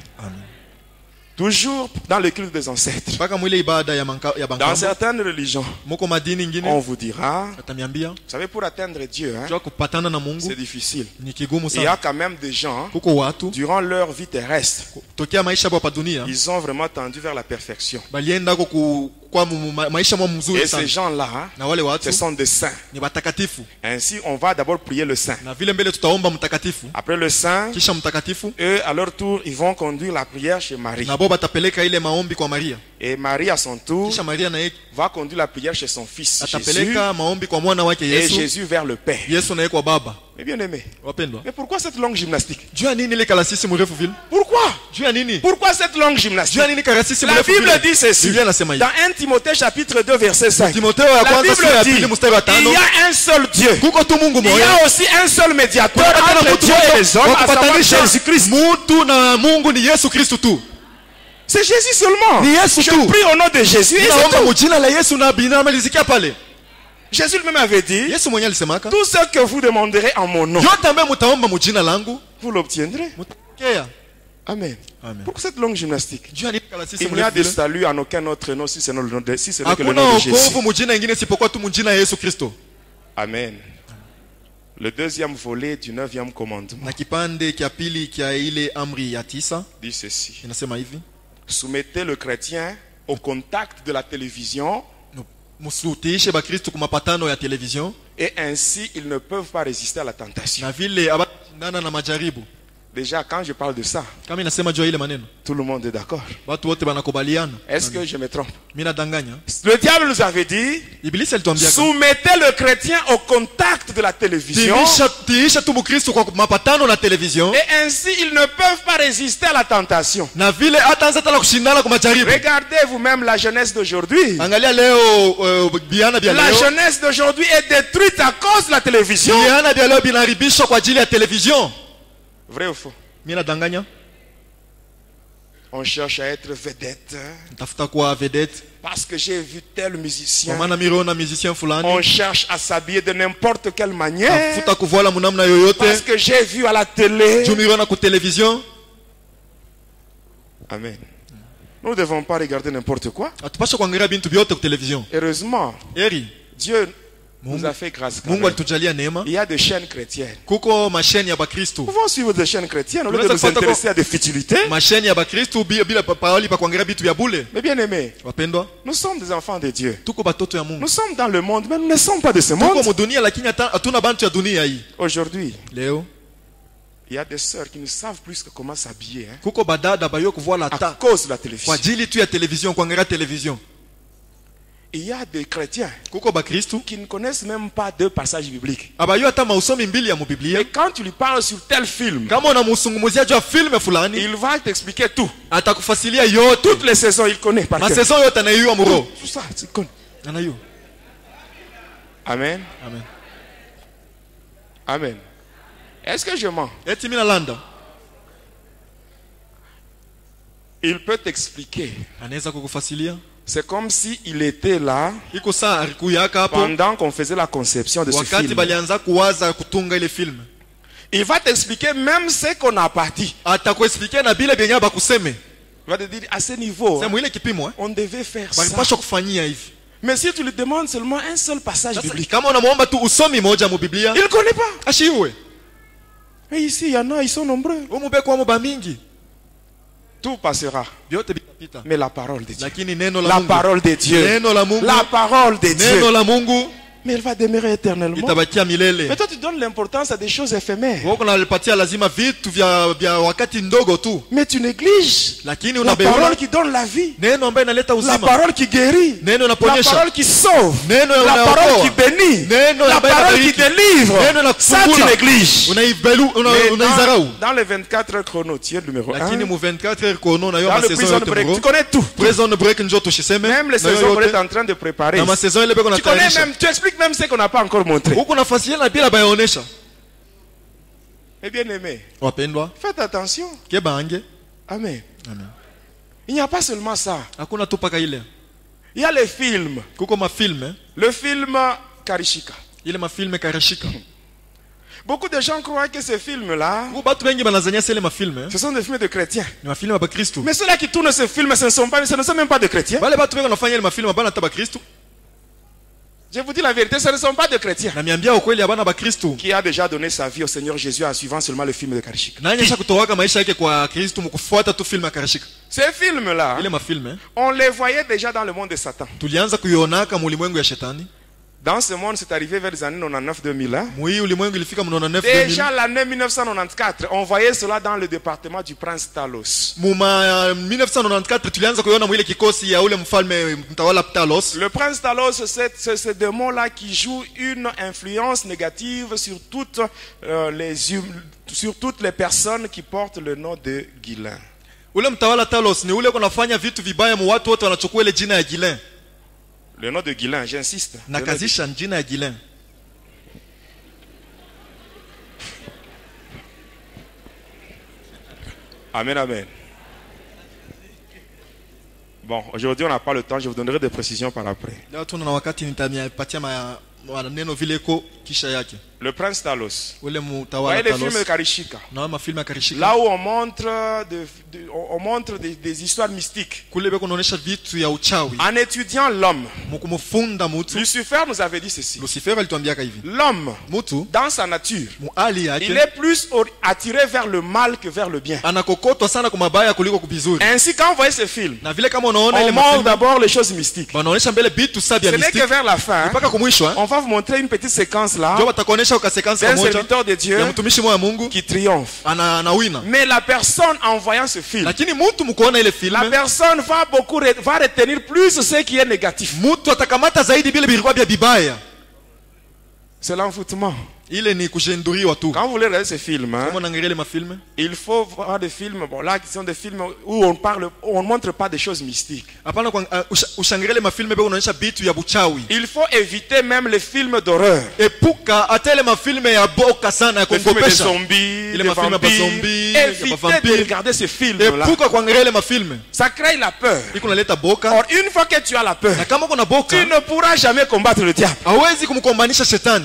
S2: Toujours dans le culte des ancêtres.
S1: Mpaka muile ibada ya
S2: Dans
S1: bankambo.
S2: certaines religions,
S1: Moko madini
S2: on
S1: ingine
S2: vous dira,
S1: atamiambia
S2: vous savez, pour atteindre Dieu, hein,
S1: jua kupatana na
S2: c'est
S1: Mungu
S2: difficile.
S1: ni kigumu
S2: Il y a
S1: sana.
S2: quand même des gens,
S1: Kuko watu
S2: durant leur vie terrestre,
S1: tokea maisha hapa dunia
S2: ils ont vraiment tendu vers la perfection.
S1: balienda kwa maisha mwa mzuri
S2: Et ces
S1: sana.
S2: gens-là,
S1: Na wale watu
S2: ce sont des saints.
S1: ni watakatifu.
S2: Ainsi, on va d'abord prier le saint.
S1: Na vile mbele tutaomba mtakatifu,
S2: Après le saint,
S1: kisha mtakatifu
S2: eux, à leur tour, ils vont conduire la prière chez Marie.
S1: na bo batapeleka ile maombi kwa Maria.
S2: Et Marie, à son tour,
S1: Kisha Maria na yeye
S2: va conduire la prière chez son fils Jésus
S1: atapeleka maombi kwa mwana wake
S2: et
S1: Yesu.
S2: Jésus vers le Père.
S1: Yesu na yeye kwa baba.
S2: Mais bien aimé,
S1: Wapendwa,
S2: mais pourquoi cette longue gymnastique?
S1: juu ya nini ile kalasisi mrefu vile?
S2: Pourquoi?
S1: Juu ya nini?
S2: Pourquoi cette longue
S1: Juu
S2: gymnastique?
S1: ya nini kalasisi
S2: La
S1: mrefu
S2: Bible
S1: vile?
S2: dit ceci.
S1: Biblia inasema hivi.
S2: Dans 1 Timothée chapitre 2 verset 5.
S1: Timotheo ya
S2: La
S1: kwanza sura ya
S2: Bible
S1: pili
S2: dit,
S1: mstari wa 5.
S2: il y a un seul Dieu.
S1: Kuko tu Mungu
S2: Il y
S1: mmoja.
S2: a aussi un seul médiateur
S1: Kuna
S2: entre
S1: mtu
S2: Dieu et les hommes,
S1: wa
S2: à savoir
S1: kupatanisha
S2: Jésus-Christ.
S1: mtu na Mungu ni Yesu Kristo tu.
S2: C'est Jésus seulement.
S1: Ni Yesu
S2: Je
S1: tu.
S2: prie au nom de Jésus. Et c'est
S1: Naomba
S2: tout.
S1: mjina la Yesu na binamalizikia pale.
S2: Jésus lui-même avait dit,
S1: Yesu mwenyewe alisemaka,
S2: tout ce que vous demanderez en mon nom,
S1: yote ambaye mtaomba mjina langu
S2: vous l'obtiendrez.
S1: mtapokea.
S2: Amen.
S1: Amen.
S2: Pourquoi cette longue gymnastique?
S1: Juu ya nini kalasisi
S2: Il n'y a
S1: mrefu
S2: de
S1: vile?
S2: salut en aucun autre nom si ce n'est que le
S1: Hakuna
S2: nom de Jésus.
S1: wokovu mjina ingine isipokuwa tu mjina ya Yesu Kristo.
S2: Amen. Le deuxième volet du 9e commandement
S1: Na kipande kia pili kia ile amri ya 9
S2: dit ceci.
S1: inasema hivi:
S2: Soumettez le chrétien au contact de la télévision
S1: msutiishe bakristo kwa mapatano ya television,
S2: et ainsi ils ne peuvent pas résister à la tentation.
S1: na vile abashindana na majaribu.
S2: Déjà, quand je parle de ça,
S1: Kama inasema juu ya ile maneno,
S2: tout le monde est d'accord.
S1: watu wote banakubaliana.
S2: Est-ce que je me trompe?
S1: Mimi nadanganya?
S2: Le diable nous avait dit,
S1: Ibilisi alituambia
S2: soumettez le chrétien au contact de la télévision
S1: tiisha tu mkristo kwa mapatano na television,
S2: et ainsi ils ne peuvent pas résister à la tentation.
S1: na vile hataanza tena kushindana kwa majaribu.
S2: Regardez vous-même la jeunesse d'aujourd'hui.
S1: Angalia leo biana bia
S2: La
S1: leo.
S2: jeunesse d'aujourd'hui est détruite à cause de la télévision.
S1: Biana bia leo binaribishwa kwa ajili ya television.
S2: Vrai ou faux?
S1: Mimi nadanganya?
S2: On cherche à être vedette
S1: Nitafuta kuwa vedette.
S2: parce que j'ai vu tel
S1: Kwa
S2: musicien.
S1: maana mimi naona musicien fulani.
S2: On cherche à s'habiller de n'importe quelle manière
S1: Tafuta kuvala munamna yoyote.
S2: parce que j'ai vu à la télé.
S1: Juu mimi naona ku television.
S2: Amen. Nous ne devons pas regarder n'importe quoi.
S1: Atupasha kuangalia bintu vyote ku television.
S2: Heureusement,
S1: Eri,
S2: Dieu nous a fait grâce. quand
S1: Mungu
S2: même.
S1: alitujalia neema.
S2: Il y a des chaînes chrétiennes.
S1: Kuko masheni ya bakristo.
S2: Nous pouvons suivre des chaînes chrétiennes au lieu de
S1: Unaweza
S2: nous
S1: kupata
S2: intéresser à des futilités.
S1: Masheni ya bakristo bila pahali pa kuangalia vitu vya bule.
S2: Mais bien aimés,
S1: Wapendwa,
S2: nous sommes des enfants de Dieu.
S1: tuko batoto ya Mungu.
S2: Nous sommes dans le monde, mais nous ne sommes pas de ce
S1: Tuko
S2: monde.
S1: mu dunia lakini hatuna bantu ya dunia hii.
S2: Aujourd'hui,
S1: Leo
S2: il y a des sœurs qui ne savent plus comment s'habiller hein,
S1: kuko badada bayo kuvala
S2: à
S1: ta
S2: cause de la
S1: kwa
S2: télévision.
S1: ajili tu ya television, kuangalia television.
S2: Il y a des chrétiens
S1: kuko bakristu
S2: qui ne connaissent même pas 2 passages bibliques.
S1: abayo hata mausomi mbili ya mubiblia.
S2: Et quand tu lui parles sur tel film,
S1: Kama unamsungumzia juu ya filme fulani
S2: il va t'expliquer tout.
S1: atakufasilia yote.
S2: Toutes les saisons, il connaît par cœur.
S1: Masaison yote anayua muro.
S2: Tout ça, tu connais.
S1: Anayua.
S2: Amen.
S1: Amen.
S2: Amen. Est-ce que je mens?
S1: Eti mina landa.
S2: Il peut t'expliquer.
S1: Anaweza kukufasilia.
S2: C'est comme si il était là
S1: Iko saa alikuyaka hapo
S2: pendant qu'on faisait la conception de ce
S1: wakati
S2: film.
S1: balianza kuwaza kutunga ile film.
S2: Il va t'expliquer même ce qu'on n'a pas dit.
S1: Atakuexpliquer na bila byenye bakuseme.
S2: Il va te dire, à ce niveau,
S1: Sema ile kipimo
S2: on devait faire ça.
S1: balipaswa kufanyia hivi.
S2: Mais si tu lui demandes seulement un seul passage
S1: Sasa,
S2: biblique,
S1: kama unamuomba tu usomi moja mu Biblia,
S2: il ne connaît pas.
S1: ashiwe.
S2: Et ici, il y en a, ils sont nombreux.
S1: Umubeko wa mingi.
S2: Tout passera.
S1: Vyote vitapita.
S2: Mais la parole de Dieu.
S1: Lakini neno la
S2: La
S1: Mungu.
S2: parole de Dieu.
S1: Neno la Mungu.
S2: La parole de
S1: Neno
S2: Dieu.
S1: la Mungu
S2: Mais elle va demeurer éternellement.
S1: itabakia milele.
S2: Mais toi, tu donnes l'importance à des choses éphémères.
S1: Wako nalipatia lazima vitu vya wakati ndogo tu.
S2: Mais tu négliges
S1: Lakini
S2: la
S1: unabeula
S2: parole qui donne la vie.
S1: neno ambayo inaleta
S2: La
S1: uzima.
S2: parole qui guérit.
S1: Neno
S2: La
S1: inaponyesha.
S2: parole qui sauve.
S1: Neno
S2: La
S1: inaokoa.
S2: parole qui bénit.
S1: Neno
S2: La
S1: ambayo
S2: parole qui
S1: inabariki.
S2: délivre.
S1: Neno
S2: Ça, tu
S1: inakufungula.
S2: négliges. Mais
S1: Unaizarau.
S2: dans les 24 heures chrono, tu es le numéro 1.
S1: Lakini mu 24 heures kono na yo
S2: Dans le
S1: masaison
S2: prison
S1: yote
S2: break,
S1: bro.
S2: tu connais tout.
S1: Prison break njo tushiseme.
S2: Même les
S1: na yo
S2: saisons qu'on
S1: yote.
S2: est en train de préparer.
S1: Na masaison ile beko
S2: Tu connais
S1: natayarisha.
S2: même, tu expliques même ce qu'on n'a pas encore montré.
S1: Huko nafasilia na bila bayaonesha.
S2: Eh bien aimé,
S1: Wapendwa,
S2: faites attention.
S1: kebange.
S2: Amen.
S1: Amen.
S2: Il n'y a pas seulement ça.
S1: Hakuna tu paka ile.
S2: Il y a les films.
S1: Kuko mafilme,
S2: Le film Karishika.
S1: ile mafilme karashika.
S2: Beaucoup de gens croient que ces films-là,
S1: Kuko batu wengi banazania sele mafilme,
S2: ce sont des films de chrétiens.
S1: ni mafilme ba Kristo.
S2: Mais ceux-là qui tournent ces films, ce ne sont même pas de chrétiens.
S1: Wale batu wengi wanafanya ile mafilme bana taba Kristo.
S2: Je vous dis la vérité, ce ne sont pas de chrétiens.
S1: Na miambia ukweli abana ba Kristo.
S2: Qui a déjà donné sa vie au Seigneur Jésus en suivant seulement le film de Karishika.
S1: Nani sha kutowaka maisha yake kwa Kristo mkufuata tu filme ya karashika.
S2: Ces films-là,
S1: Ile mafilme
S2: on les voyait déjà dans le monde de Satan.
S1: tulianza kuionaka mu ulimwengu ya shetani.
S2: Dans ce monde, c'est arrivé vers les années 99-2000.
S1: Mu hii ulimwengu ilifika mu 99
S2: Déjà
S1: 2000.
S2: l'année 1994, on voyait cela dans le département du prince Talos.
S1: Mu 1994 tulianza kuiona mu ile kikosi ya ule mfalme mtawala Talos.
S2: Le prince Talos, c'est ce démon-là qui joue une influence négative sur sur toutes les personnes qui portent le nom de Guilain.
S1: Ule mtawala Talos ni ule kunafanya vitu vibaya mu watu wote wanachukua ile jina ya Gilen.
S2: Le nom de Guilain, j'insiste.
S1: Nakazisha jina ya Gilen.
S2: Amen, amen. Bon, aujourd'hui on n'a pas le temps, je vous donnerai des précisions par après.
S1: Leo tuna na wakati nitamiapatia maneno vile iko kisha yake.
S2: Le prince Talos.
S1: Ule
S2: Vous
S1: mtawala
S2: voyez les films de
S1: Talos.
S2: Karishika.
S1: Na mafilme ya karishika.
S2: Là où on montre, on montre des histoires mystiques.
S1: Kule beko naonesha vitu ya uchawi.
S2: En étudiant l'homme,
S1: Mkumufunda mutu.
S2: Lucifer nous avait dit ceci.
S1: Lucifer alituambiaka hivi.
S2: L'homme,
S1: Mutu
S2: dans sa nature,
S1: mu hali
S2: il
S1: yake
S2: est plus attiré vers le mal que vers le bien.
S1: anakokotwa sana kwa mabaya kuliko kubizuri.
S2: Ainsi, quand vous voyez ce film,
S1: Na vile kama unaona ile
S2: on montre
S1: mafilme
S2: d'abord les choses mystiques.
S1: banaonesha mbele vitu
S2: Ce
S1: sabia
S2: n'est que
S1: mistiki.
S2: vers la fin,
S1: Mpaka kumwisho
S2: on va vous montrer une petite séquence là
S1: ndio watakuonesha ukasekansi
S2: d'un
S1: moja
S2: serviteur de Dieu
S1: ya mtumishi mwa Mungu
S2: qui triomphe.
S1: anawina.
S2: Mais la personne en voyant ce film,
S1: Lakini mtu mkuona ile
S2: la
S1: filme
S2: personne va va retenir plus ce qui est négatif.
S1: mtu atakamata zaidi vile vilikuwa vya bibaya.
S2: C'est l'envoûtement.
S1: Ile ni kushenduriwa tu.
S2: Quand vous voulez regarder ce film,
S1: Kama unaangalia ile mafilme
S2: il faut voir des films, bon là qui sont des films où on ne montre pas des choses mystiques.
S1: hapana ushangalie ile mafilme beko unaonyesha vitu ya buchawi.
S2: Il faut éviter même les films d'horreur.
S1: Epuka hata ile mafilme ya boka sana ya
S2: Les films de
S1: kuogopesha.
S2: zombies,
S1: Il
S2: de
S1: est ma film à
S2: vampires.
S1: zombie, il y a pas
S2: Évitez
S1: vampire.
S2: de regarder ces films-là.
S1: Epuka kuangalia ile mafilme.
S2: Ça crée la peur.
S1: Iko naleta boka.
S2: Or, une fois que tu as la peur,
S1: Na kama uko na boka,
S2: tu ne pourras jamais combattre le diable.
S1: hawezi kumkombanisha shetani.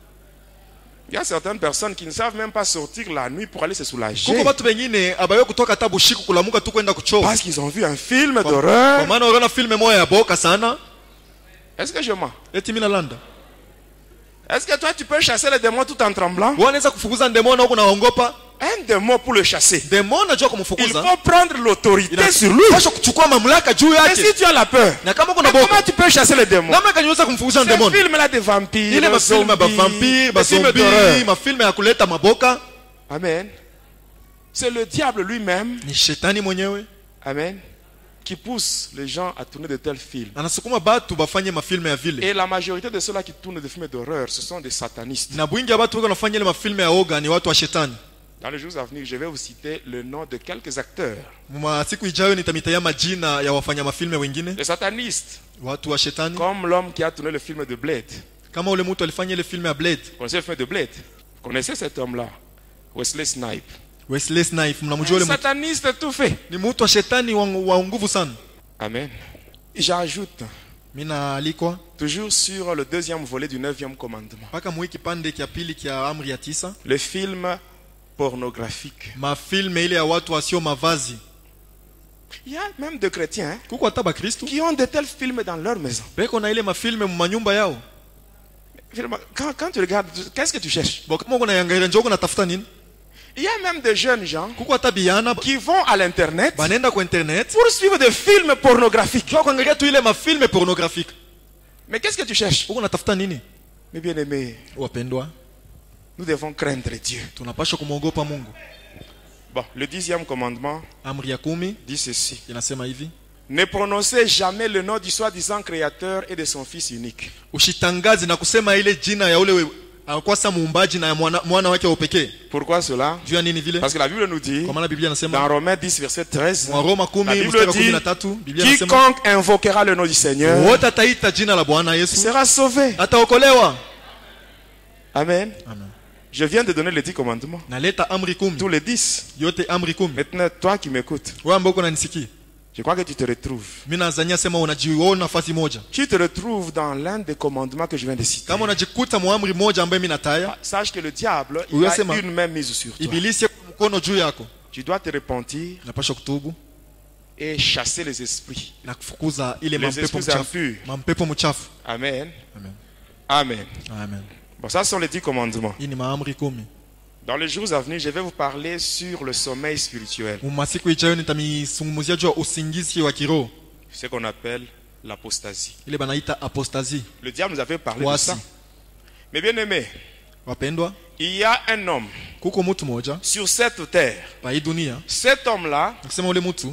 S2: Il y a certaines personnes qui ne savent même pas sortir la nuit pour aller se soulager.
S1: Kuko watu wengine abayo kutoka tabu shiku kulamuka tu kwenda kuchoma.
S2: Parce qu'ils ont vu un film
S1: Kwa
S2: d'horreur.
S1: maana unaona filme moja ya boka sana.
S2: Est-ce que je mens?
S1: Eti mimi nalanda.
S2: Est-ce que toi tu peux chasser les démons tout en tremblant?
S1: Wewe unaweza kufukuza demoni huko naogopa?
S2: Un démon pour le chasser,
S1: Demoni najua
S2: il
S1: kumfukuza.
S2: faut prendre l'autorité sur lui.
S1: Pasha kuchukua mamlaka juu
S2: Et
S1: yake.
S2: si tu as la peur,
S1: Na kama uko na
S2: mais comment
S1: boka,
S2: tu peux chasser les démons?
S1: namna kanyuza kumfukuza
S2: Ces
S1: demoni.
S2: films-là de vampires,
S1: Ile mafilme ya vampire,
S2: des films
S1: bazombi,
S2: d'horreur.
S1: mafilme ya kuleta maboka
S2: Amen. C'est le diable lui-même.
S1: ni shetani mwenyewe
S2: Amen. qui pousse les gens à tourner de tels films.
S1: anasukuma batu bafanye mafilme ya vile.
S2: Et la majorité de ceux-là qui tournent des films d'horreur, ce sont des satanistes.
S1: Na bwingi ya batu wako nafanya ile mafilme ya oga ni watu wa shetani.
S2: Dans les jours à venir, je vais vous citer le nom de quelques acteurs.
S1: Siku ijayo nitamitaya majina ya wafanya mafilme wengine.
S2: Les satanistes,
S1: Watu wa shetani.
S2: comme l'homme qui a tourné le film de Blade.
S1: Kama ule mtu alifanya ile filme ya Blade.
S2: Vous connaissez le film de Blade? Vous connaissez cet homme-là? Wesley Snipes.
S1: Wesley Snipes, mnamjua ule mtu.
S2: Sataniste tout fait.
S1: Ni mtu wa shetani wa nguvu sana.
S2: Amen. J'ajoute,
S1: Mina alikwa
S2: toujours sur le deuxième volet du 9e commandement,
S1: paka mwi kipande kia pili kia amri ya 9,
S2: le film pornographique.
S1: mafilme ile ya watu wasio mavazi.
S2: Il y a même des chrétiens hein,
S1: Kuko hata bakristo
S2: qui ont de tels films dans leur maison.
S1: beko na ile mafilme mu manyumba yao.
S2: Quand tu regardes, qu'est-ce que tu cherches?
S1: Bo kama uko na yangaira njoo unatafuta nini?
S2: Il y a même des jeunes gens
S1: Kuko hata biana
S2: qui vont à l'internet
S1: banenda kwa internet
S2: pour suivre des films pornographiques.
S1: kwa kuangalia tu ile mafilme pornographique.
S2: Mais qu'est-ce que tu cherches?
S1: Uko unatafuta nini?
S2: Mes bien-aimés,
S1: Wapendwa,
S2: nous devons craindre Dieu.
S1: tunapaswa kumwogopa Mungu.
S2: Bon, le 10e commandement
S1: Amri ya 10
S2: dit ceci.
S1: inasema hivi:
S2: Ne prononcez jamais le nom du soi-disant créateur et de son fils unique.
S1: ushitangazi na kusema ile jina ya ule akwasa muumbaji na ya mwana wake wa pekee.
S2: Pourquoi cela?
S1: Juu ya nini vile?
S2: Parce que la Bible nous dit,
S1: Kwa maana Biblia
S2: dans
S1: inasema
S2: Romains 10, verset 13,
S1: mwa Roma
S2: la
S1: 10
S2: Bible
S1: mstari wa
S2: dit,
S1: 13, Biblia inasema
S2: quiconque invoquera le nom du Seigneur
S1: wote ataita jina la Bwana Yesu
S2: sera sauvé.
S1: ataokolewa.
S2: Amen.
S1: Amen.
S2: Je viens de donner les 10 commandements.
S1: Naleta amri 10,
S2: Tous les 10.
S1: yote amri 10.
S2: Maintenant, toi qui m'écoutes,
S1: Wewe ambao unanisikia,
S2: je crois que tu te retrouves.
S1: mimi nazania sema unajiona nafasi moja.
S2: Tu te retrouves dans l'un des commandements que je viens de citer.
S1: Kama unajikuta muamri moja ambaye mimi nataya,
S2: Sache que le diable, il
S1: Oui,
S2: a
S1: c'est ma-
S2: une main mise sur toi.
S1: ibilisi kwa mkono juu yako.
S2: Tu dois te repentir
S1: Unapaswa kutubu
S2: et chasser les esprits.
S1: na kufukuza ile
S2: Les
S1: mampepo
S2: esprits
S1: mchafu.
S2: impurs.
S1: Mampepo mchafu.
S2: Amen.
S1: Amen.
S2: Amen.
S1: Amen.
S2: Bon, ça ce sont les 10 commandements.
S1: Hii ni maamri 10.
S2: Dans les jours à venir, je vais vous parler sur le sommeil spirituel.
S1: Masiku ijayo nitamizungumzia juu ya usingizi wa kiroho.
S2: Ce qu'on appelle l'apostasie.
S1: Ile banaita apostasie.
S2: Le diable nous avait parlé de
S1: Wasi.
S2: ça. Mais bien aimé,
S1: Wapendwa,
S2: il y a un homme
S1: kuko mtu moja
S2: sur cette terre.
S1: pa hii dunia,
S2: Cet homme-là,
S1: nikisema ule mtu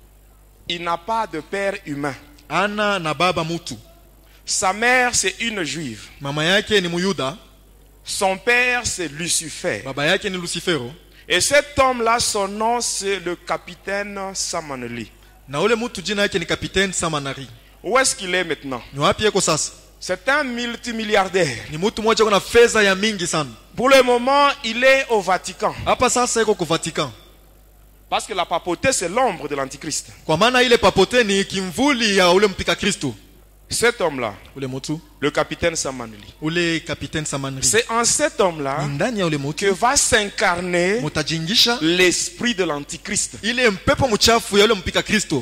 S2: il n'a pas de père humain.
S1: ana na baba mtu.
S2: Sa mère, c'est une juive.
S1: Mama yake ni Muyuda,
S2: Son père, c'est Lucifer.
S1: baba yake ni Lucifero,
S2: Et cet homme-là, son nom, c'est le capitaine Samaneli.
S1: na ule mtu jina yake ni Kapiteni Samanari.
S2: Où est-ce qu'il est maintenant?
S1: Ni wapi yeko sasa?
S2: C'est un multimilliardaire.
S1: Ni mtu mmoja kuna fedha ya mingi sana.
S2: Pour le moment, il est au Vatican.
S1: Hapa sasa yeko kwa Vatican.
S2: Parce que la papauté, c'est l'ombre de l'Antichrist.
S1: Kwa maana ile papote ni kimvuli ya ule mpika Kristo.
S2: Cet homme-là,
S1: Ule mtu,
S2: le capitaine Samaneli,
S1: ule Kapiteni Samanari.
S2: c'est en cet homme-là
S1: Ndani ya ule
S2: que
S1: mtu
S2: va s'incarner
S1: mutajingisha
S2: l'esprit de l'Antichrist.
S1: ile mpepo mchafu ya ule mpika Kristo.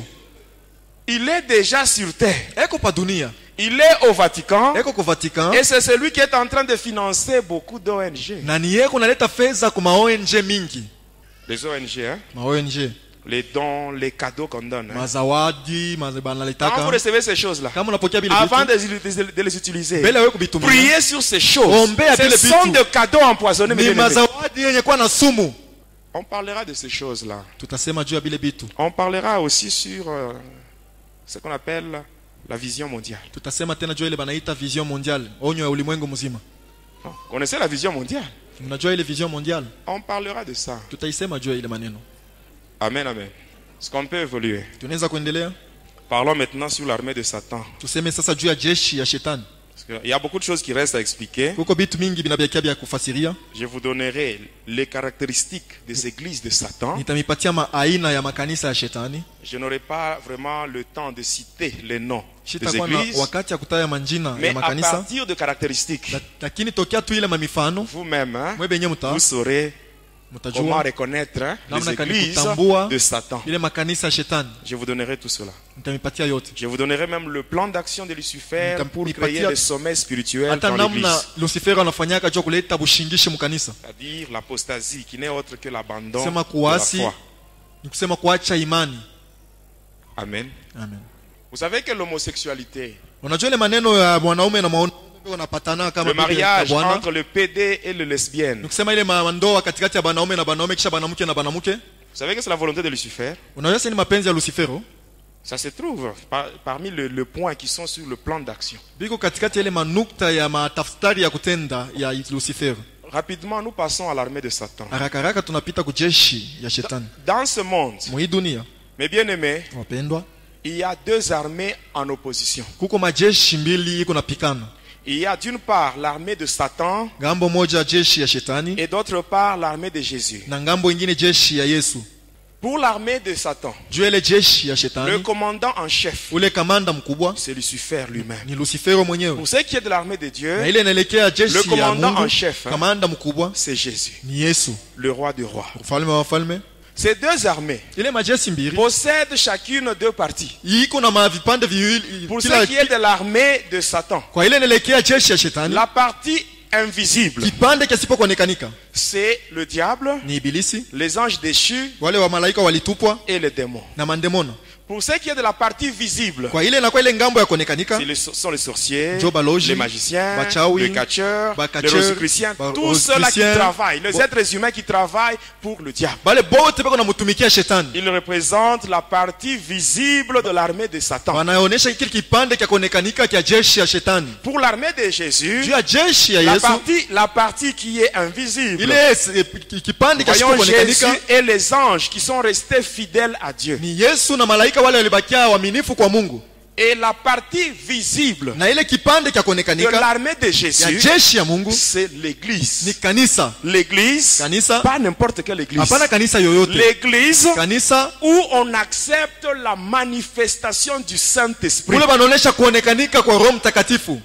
S2: Il est déjà sur terre.
S1: Eko pa dunia,
S2: Il est au Vatican.
S1: eko kwa Vatican,
S2: Et c'est celui qui est en train de financer beaucoup d'ONG.
S1: na ni yeko naleta fedha kwa ONG mingi.
S2: Les ONG, hein?
S1: ONG,
S2: Les dons, les cadeaux qu'on donne. Hein?
S1: mazawadi,
S2: Quand vous
S1: banalitaka.
S2: recevez ces choses-là,
S1: Kama unapokea bile
S2: avant
S1: vitu,
S2: de les utiliser,
S1: mbele wewe kubitumia.
S2: priez sur ces choses.
S1: Ombea
S2: Ce
S1: vile
S2: sont
S1: vitu.
S2: des cadeaux empoisonnés. mes
S1: Ni
S2: bien-aimés.
S1: mazawadi yenye kuwa na sumu.
S2: On parlera de ces choses-là.
S1: Tutasema juu ya bile bitu.
S2: On parlera aussi sur ce qu'on appelle la vision mondiale.
S1: Tutasema tena juu ya ile banaita vision mondiale, onyo ya ulimwengu mzima.
S2: Vous connaissez la vision mondiale?
S1: Mnajua ile vision mondiale?
S2: On parlera de ça.
S1: Tutaisema juu ya ile maneno.
S2: Amen, amen. Est-ce qu'on peut évoluer?
S1: Tunaweza kuendelea?
S2: Parlons maintenant sur l'armée de Satan.
S1: Tuseme sasa juu ya jeshi ya shetani.
S2: Parce qu'il y a beaucoup de choses qui restent à expliquer.
S1: Kuko bitu mingi binabiakia bya kufasiria.
S2: Je vous donnerai les caractéristiques des églises de Satan.
S1: Nitamipatia maaina ya makanisa ya shetani.
S2: Je n'aurai pas vraiment le temps de citer les noms des
S1: Sitakuwa na
S2: églises.
S1: wakati ya kutaya manjina
S2: Mais
S1: ya
S2: à
S1: makanisa.
S2: partir de caractéristiques,
S1: Lakini tokea tu ile mamifano,
S2: vous-même, hein,
S1: mwe benye muta,
S2: vous saurez comment
S1: mutajua
S2: reconnaître hein,
S1: namna
S2: les
S1: gani
S2: églises
S1: kutambua
S2: de Satan.
S1: ile makanisa ya shetani.
S2: Je vous donnerai tout cela.
S1: Nitamipatia yote.
S2: Je vous donnerai même le plan d'action de Lucifer pour
S1: Nitampatia-
S2: créer le sommeil spirituel
S1: Hata
S2: dans
S1: namna
S2: l'église.
S1: Lucifer anafanyaka juu kuleta bushingishi mkanisa.
S2: C'est-à-dire l'apostasie qui n'est autre que l'abandon
S1: Sema
S2: de la
S1: kuasi
S2: foi.
S1: ni kusema kuacha imani.
S2: Amen.
S1: Amen.
S2: Vous savez que l'homosexualité,
S1: Unajua ile maneno ya mwanaume na mwanaume wanapatana kama
S2: le
S1: bibi na
S2: mariage
S1: bwana.
S2: entre le PD et le lesbienne,
S1: Ni kusema ile ndoa katikati ya banaume na banaume kisha banamke na banamke.
S2: vous savez que c'est la volonté de Lucifer.
S1: Unajua sasa ni mapenzi ya Lucifero.
S2: Ça se trouve parmi le points qui sont sur le plan d'action.
S1: biko katikati ya ile manukta ya matafutari ya kutenda ya Lucifer.
S2: Rapidement, nous passons à l'armée de Satan.
S1: Haraka haraka tunapita kujeshi ya shetani.
S2: Dans ce monde,
S1: Mwi dunia,
S2: mes bien-aimés,
S1: wapendwa,
S2: il y a deux armées en opposition.
S1: kuko majeshi mbili iko napikana.
S2: Il y a d'une part l'armée de Satan
S1: Ngambo moja jeshi ya shetani
S2: et d'autre part l'armée de Jésus.
S1: na ngambo ingine jeshi ya Yesu.
S2: Pour l'armée de Satan,
S1: Juu ile jeshi ya
S2: le
S1: shetani,
S2: commandant en chef,
S1: ule kamanda mkubwa
S2: c'est Lucifer lui-même.
S1: ni Lucifero mwenyewe.
S2: Pour ce qui est de l'armée de Dieu,
S1: Na ile inaelekea
S2: le
S1: jeshi ya
S2: commandant en
S1: Mungu,
S2: chef,
S1: kamanda mkubwa
S2: c'est Jésus,
S1: ni Yesu,
S2: le roi des rois.
S1: mfalme wa wafalme.
S2: Ces deux armées
S1: Ile majeshi mbili
S2: possèdent chacune deux parties.
S1: iko na mavipande viwili.
S2: Pour ce
S1: Kila
S2: qui est de l'armée de Satan,
S1: kwa ile inaelekea jeshi ya shetani,
S2: la partie invisible,
S1: kipande kisipokuonekanika
S2: c'est le diable,
S1: ni ibilisi,
S2: les anges déchus
S1: wale wa malaika walitupwa
S2: et les démons.
S1: na mandemona.
S2: Pour ce qui est de la partie visible,
S1: Kwa ile inakuwa ile ngambo ya kuonekanika,
S2: ce sont les sorciers,
S1: Njo baloji,
S2: les magiciens,
S1: bachawi,
S2: les catcheurs, les
S1: bakacheur,
S2: rosicruciens, tous ceux-là qui
S1: rosicruciens,
S2: travaillent, les êtres humains qui travaillent pour le diable.
S1: bale bote bako namutumikia shetani,
S2: Ils représentent la partie visible de l'armée de Satan.
S1: wanaonesha kile kipande cha kuonekanika cha jeshi ya shetani.
S2: Pour l'armée de Jésus,
S1: Juu ya jeshi ya
S2: la
S1: Yesu,
S2: partie qui est invisible,
S1: ile kipande cha
S2: voyons Jésus
S1: kuonekanika
S2: et les anges qui sont restés fidèles à Dieu.
S1: ni Yesu na malaika wale walibakia waaminifu kwa Mungu.
S2: Et la partie visible
S1: Na ile kipande cha
S2: de
S1: kuonekanika
S2: l'armée de
S1: ya
S2: Jésus,
S1: jeshi ya Mungu
S2: c'est
S1: ni
S2: l'église.
S1: kanisa.
S2: L'église,
S1: Kanisa,
S2: pas n'importe quelle église.
S1: hapana kanisa yoyote.
S2: L'église
S1: Kanisa
S2: où on accepte la manifestation du Saint-Esprit.
S1: kule wanaonesha kuonekanika kwa Roho Mtakatifu.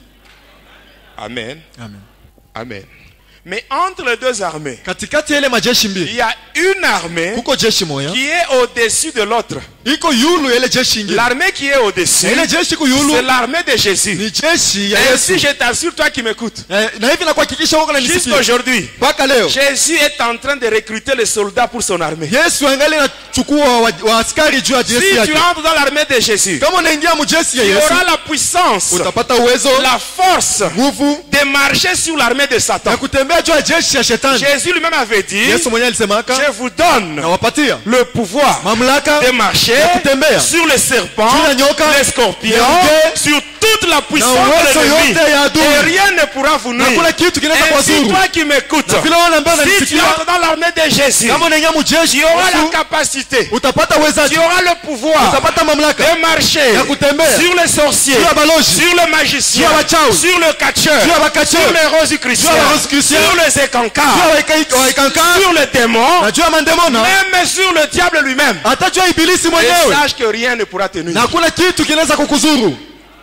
S2: Amen.
S1: Amen.
S2: Amen. Mais entre les deux armées,
S1: Katikati ya ile majeshi
S2: il
S1: mbili
S2: y a une armée
S1: kuko jeshi moja
S2: qui est au-dessus de l'autre.
S1: iko yulu ya ile jeshi ingine.
S2: L'armée qui est au-dessus,
S1: Na ile jeshi iko yulu
S2: c'est l'armée de Jésus.
S1: ni jeshi ya
S2: Ainsi,
S1: Yesu.
S2: je t'assure, toi qui m'écoutes,
S1: Na hivi na kuhakikisha wako nanisikia.
S2: jusqu'aujourd'hui,
S1: Mpaka leo
S2: Jésus est en train de recruter les soldats pour son armée.
S1: Yesu angali anachukua wa askari juu ya
S2: Si
S1: jeshi
S2: tu
S1: yake.
S2: entres dans l'armée de Jésus,
S1: Kama unaingia mjeshi ya
S2: tu
S1: Yesu,
S2: auras la puissance,
S1: utapata uwezo,
S2: la force
S1: nguvu
S2: de marcher sur l'armée de Satan.
S1: ya kutembea juu ya jeshi ya shetani.
S2: Jésus lui-même avait dit,
S1: Yesu mwenyewe alisemaka,
S2: je vous donne
S1: nawapatia
S2: le pouvoir
S1: mamlaka
S2: de marcher
S1: ya kutembea
S2: sur les serpents,
S1: juu ya nyoka,
S2: les scorpions,
S1: nyoka,
S2: sur toute la
S1: na
S2: puissance
S1: uwezo
S2: de l'ennemi.
S1: yote ya adui.
S2: Et rien ne pourra vous
S1: Na
S2: nuire.
S1: kuna kitu kinaweza
S2: Et si
S1: kuwadhuru.
S2: toi qui m'écoutes,
S1: Na vile wale ambao
S2: si tu
S1: wananisikia,
S2: entres dans l'armée de Jésus,
S1: kama unaingia mjeshi
S2: tu auras la
S1: Yesu,
S2: capacité,
S1: utapata
S2: tu
S1: uwezaji,
S2: auras le pouvoir
S1: utapata mamlaka
S2: de marcher
S1: ya kutembea
S2: sur les sorciers,
S1: juu ya balozi,
S2: sur les magiciens,
S1: juu ya wachawi,
S2: sur le catcheur,
S1: juu ya bakacheur,
S2: sur les
S1: juu
S2: rosicruciens,
S1: ya rosicruciens,
S2: sur les
S1: juu ya
S2: écancars,
S1: waikankara,
S2: sur les démons,
S1: na juu ya mandemona,
S2: même sur le diable lui-même.
S1: hata juu ya ibilisi
S2: Et
S1: mwenyewe,
S2: sache que rien ne pourra te nuire.
S1: na hakuna kitu kinaweza kukuzuru.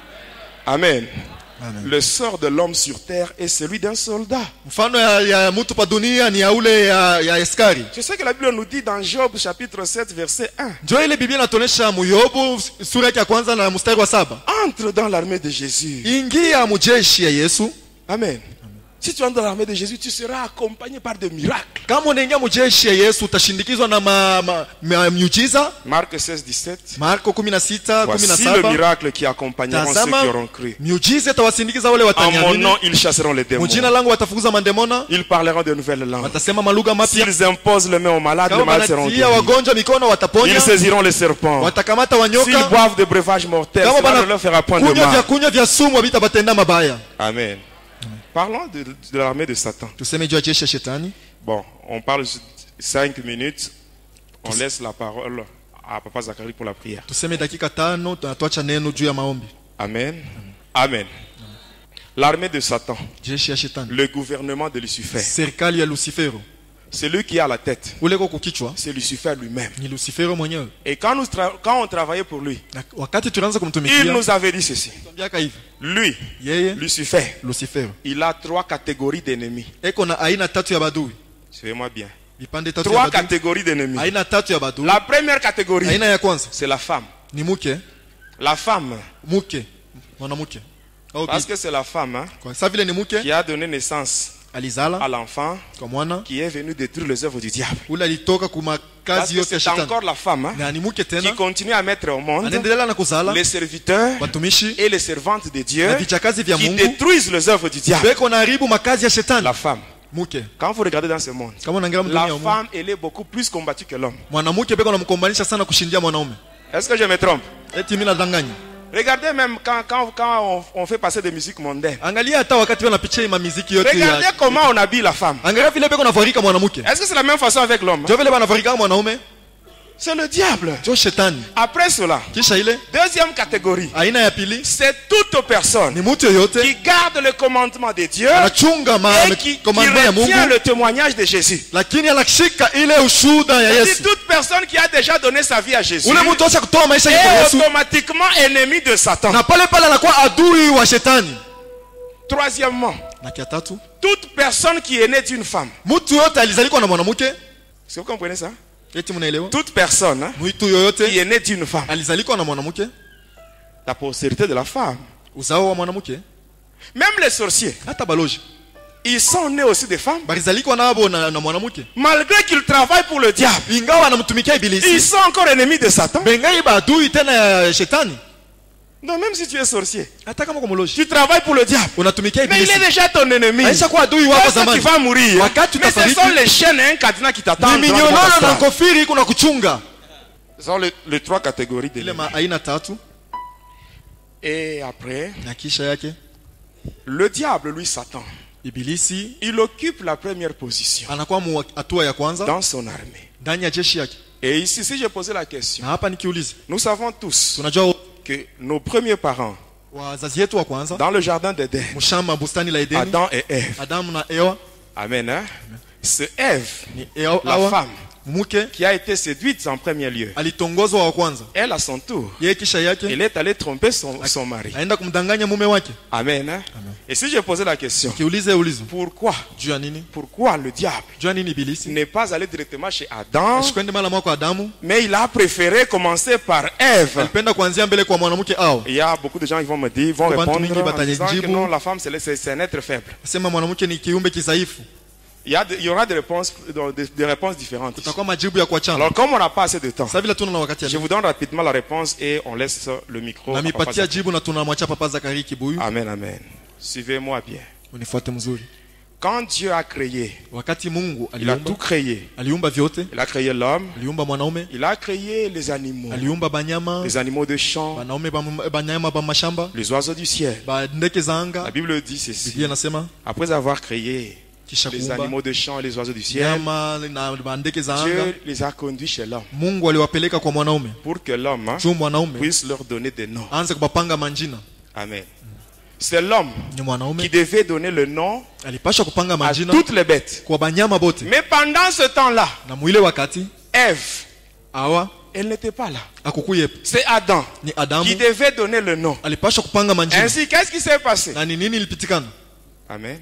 S2: Amen.
S1: Amen.
S2: Le sort de l'homme sur terre est celui d'un soldat.
S1: Mfano ya mtu pa dunia ni ya ule ya askari.
S2: C'est ce que la Bible nous dit dans Job chapitre 7 verset 1.
S1: Ndio ile Biblia inatuonesha Yobu sura yake ya kwanza na mstari wa 7.
S2: Entre dans l'armée de Jésus.
S1: Ingia mjeshi ya Yesu.
S2: Amen. Si tu entres dans l'armée de Jésus, tu seras accompagné par des miracles.
S1: Kama unaingia mjeshi ya Yesu utashindikizwa na miujiza.
S2: Marc 16:17.
S1: Marko 16,
S2: Voici le
S1: 17.
S2: miracle qui accompagneront ceux qui auront cru.
S1: Miujiza itawasindikiza wale
S2: En mon
S1: wataniamini.
S2: nom, ils chasseront les démons.
S1: Mjina langu watafukuza mandemona.
S2: Ils parleront de nouvelles langues.
S1: Watasema malugha mapya.
S2: S'ils imposent les mains aux malades, les
S1: Kama
S2: malades seront
S1: wanatia
S2: guéris.
S1: wagonjwa mikono wataponya.
S2: Ils saisiront les serpents.
S1: Watakamata
S2: S'ils
S1: wanyoka.
S2: boivent des breuvages mortels,
S1: Kama
S2: cela ne leur fera point de mal.
S1: kunywa vya sumu havitabatenda mabaya.
S2: Amen. Parlons de l'armée de Satan.
S1: Tuseme juu ya jeshi ya shetani.
S2: Bon, on parle 5 minutes. On laisse la parole à Papa Zacharie pour la prière.
S1: Tuseme dakika 5 tunatuacha neno juu ya maombi.
S2: Amen. Amen. L'armée de Satan,
S1: Jeshi ya shetani.
S2: le gouvernement de Lucifer,
S1: Serikali ya Lucifero.
S2: celui qui a la tête,
S1: Ule kwa kukichwa
S2: c'est Lucifer lui-même.
S1: ni Lucifero mwenyewe.
S2: Et quand on travaillait pour lui,
S1: Na wakati tunaanza
S2: il
S1: kumtumikia,
S2: nous avait dit ceci.
S1: tuambiaka hivi.
S2: Lui,
S1: Yeye
S2: Lucifer,
S1: Lucifero
S2: il a 3 catégories d'ennemis.
S1: eko na aina tatu ya badui.
S2: Suivez-moi bien.
S1: Vipande tatu ya
S2: 3
S1: badui.
S2: catégories d'ennemis.
S1: Aina tatu ya badui.
S2: La première catégorie,
S1: Aina ya kwanza
S2: c'est la femme.
S1: ni mke,
S2: La femme,
S1: mwanamke. Au
S2: parce
S1: bibi.
S2: que c'est la femme hein,
S1: Kwa sababu vile ni mke
S2: qui a donné naissance
S1: alizala
S2: à l'enfant
S1: kwa mwana
S2: qui est venu détruire les œuvres du diable.
S1: ule alitoka kuma
S2: Parce
S1: kazi
S2: que
S1: yote ya
S2: c'est
S1: shetani.
S2: encore la femme hein,
S1: Na ni mke
S2: qui
S1: tena
S2: continue à mettre au monde
S1: anaendelea na kuzala
S2: les serviteurs
S1: watumishi
S2: et les servantes de Dieu
S1: na vichakazi vya
S2: qui
S1: Mungu
S2: détruisent les œuvres du diable.
S1: beko naharibu makazi ya shetani.
S2: La femme.
S1: Mke
S2: Quand vous regardez dans ce monde,
S1: kama unaangalia
S2: la
S1: dunia ya Mungu,
S2: femme, elle est beaucoup plus combattue que l'homme.
S1: mwanamke beko namkombanisha sana kushindia mwanaume.
S2: Est-ce que je me trompe?
S1: eti mimi nadanganya?
S2: Regardez même quand on fait passer des musiques mondaines.
S1: Angalia hata wakati wanapicha ma muziki yote
S2: Regardez
S1: ya.
S2: comment on habille la femme.
S1: Angalia vile beko nafarika mwanamke.
S2: Est-ce que c'est la même façon avec l'homme?
S1: Jo vile banafarika mwanaume?
S2: C'est le diable.
S1: Jo shetani.
S2: Après cela,
S1: Kisha ile
S2: deuxième catégorie,
S1: aina ya pili
S2: c'est toute personne
S1: ni mtu yoyote
S2: qui garde le commandement de Dieu
S1: anachunga
S2: et qui
S1: commandement ya
S2: retient
S1: Mungu
S2: le témoignage de Jésus.
S1: lakini anashika ile ushuhuda ya
S2: C'est
S1: Yesu.
S2: toute personne qui a déjà donné sa vie à Jésus
S1: Ule mtu acha kutoa maisha yake kwa
S2: est
S1: Yesu
S2: automatiquement ennemi de Satan.
S1: na pale pale anakuwa adui wa shetani.
S2: Troisièmement,
S1: Na kia tatu,
S2: toute personne qui est née d'une femme.
S1: mtu yote alizalikwa na mwanamke.
S2: Est-ce que vous comprenez ça?
S1: Eti mnaelewa?
S2: Toute personne hein,
S1: Mtu yoyote
S2: qui est née d'une femme.
S1: alizalikwa na mwanamke,
S2: La postérité de la femme.
S1: uzao wa mwanamke.
S2: Même les sorciers,
S1: Hata baloji
S2: ils sont nés aussi des femmes.
S1: balizalikwa nabo na mwanamke,
S2: Malgré qu'ils travaillent pour le diable,
S1: ingawa anamtumikia
S2: ils
S1: ibilisi,
S2: sont encore ennemis de Satan.
S1: bengai ba adui tena ya shetani.
S2: Non, même si tu es sorcier,
S1: Hata kama kwa mloji
S2: tu travailles pour le diable.
S1: unatumikia
S2: Mais il
S1: ibilisi,
S2: est déjà ton ennemi.
S1: aisha kuwa adui wako
S2: Lorsque tu
S1: zamani.
S2: vas mourir,
S1: Wakati
S2: mais ce
S1: utafariki,
S2: sont les chaînes et un cadenas qui
S1: ni
S2: t'attendent.
S1: minyonoro na kofiri kuna kuchunga.
S2: Ce sont les trois catégories de
S1: Ile
S2: l'ennemi.
S1: aina tatu.
S2: Et après,
S1: Na kisha yake
S2: le diable, lui, Satan,
S1: ibilisi
S2: il occupe la première position
S1: anakuwa hatua ya kwanza
S2: dans son armée.
S1: ndani ya jeshi yake.
S2: Et ici, si je posais la question,
S1: Na hapa nikiuliza,
S2: nous savons tous
S1: tunajua
S2: que nos premiers parents,
S1: wazazi wetu wa kwanza
S2: dans le jardin d'Éden,
S1: mshamba bustani la Edeni,
S2: Adam et Ève.
S1: Adamu na Eva,
S2: Amen. Hein? C'est Ève,
S1: ni Eva,
S2: la femme,
S1: mke
S2: qui a été séduite en premier lieu.
S1: alitongozwa wa kwanza,
S2: Elle, à son tour,
S1: yeye kisha yake
S2: elle est allée tromper son mari.
S1: aenda kumdanganya mume wake.
S2: Amen. Hein? Et si je posais la question,
S1: Kiulize ulizo,
S2: pourquoi
S1: juu ya nini?
S2: Pourquoi le diable
S1: Juu ya nini ibilisi
S2: n'est pas allé directement chez Adam,
S1: asikwende mara moja kwa Adamu,
S2: mais il a préféré commencer par Ève?
S1: alipenda kuanzia mbele kwa mwanamke ao?
S2: Il y a beaucoup de gens qui vont me dire, vont
S1: Kwa bantu
S2: répondre
S1: mingi
S2: en disant que
S1: batajibu.
S2: non, la femme c'est un être faible.
S1: Sema mwanamke ni kiumbe kidhaifu.
S2: Il y aura des réponses différentes.
S1: Kutakuwa majibu ya kuachana.
S2: Alors comme on n'a pas assez de temps,
S1: Sasa vile tuna na wakati
S2: je
S1: ya
S2: vous donne rapidement la réponse et on laisse le micro.
S1: na
S2: à Papa
S1: mipatia
S2: Zaki.
S1: jibu na tunamwacha Papa Zakari Kibuyu.
S2: Amen, amen. Suivez-moi bien.
S1: Unifuate mzuri.
S2: Quand Dieu a créé,
S1: Wakati Mungu
S2: il a tout créé.
S1: aliumba vyote,
S2: Il a créé l'homme,
S1: aliumba mwanaume,
S2: il a créé les animaux,
S1: aliumba banyama,
S2: les animaux de champ,
S1: wanaume banyama ba mashamba,
S2: les oiseaux du ciel.
S1: ba ndege za
S2: La
S1: anga.
S2: Bible dit ceci.
S1: Biblia inasema
S2: Après avoir créé
S1: kisha
S2: les
S1: kuumba
S2: animaux de champ et les oiseaux du ciel,
S1: nyama na ba ndege za anga,
S2: Dieu les a conduits chez l'homme
S1: Mungu aliwapeleka kwa mwanaume
S2: pour que l'homme
S1: juu mwanaume
S2: puisse leur donner des noms.
S1: aanze kubapanga manjina.
S2: Amen. C'est l'homme
S1: Ni
S2: qui
S1: mwanaume
S2: devait donner le nom
S1: alipasha kupanga
S2: à
S1: manjina
S2: toutes les bêtes.
S1: kwa banyama bote,
S2: Mais pendant ce temps-là,
S1: na mwile wakati
S2: Ève,
S1: awa
S2: elle n'était pas là.
S1: akukuyepo
S2: C'est Adam
S1: ni
S2: qui
S1: Adamu
S2: devait donner le nom.
S1: alipasha kupanga manjina.
S2: Ainsi, qu'est-ce qui s'est passé?
S1: Na ni nini ilipitikana?
S2: Amen.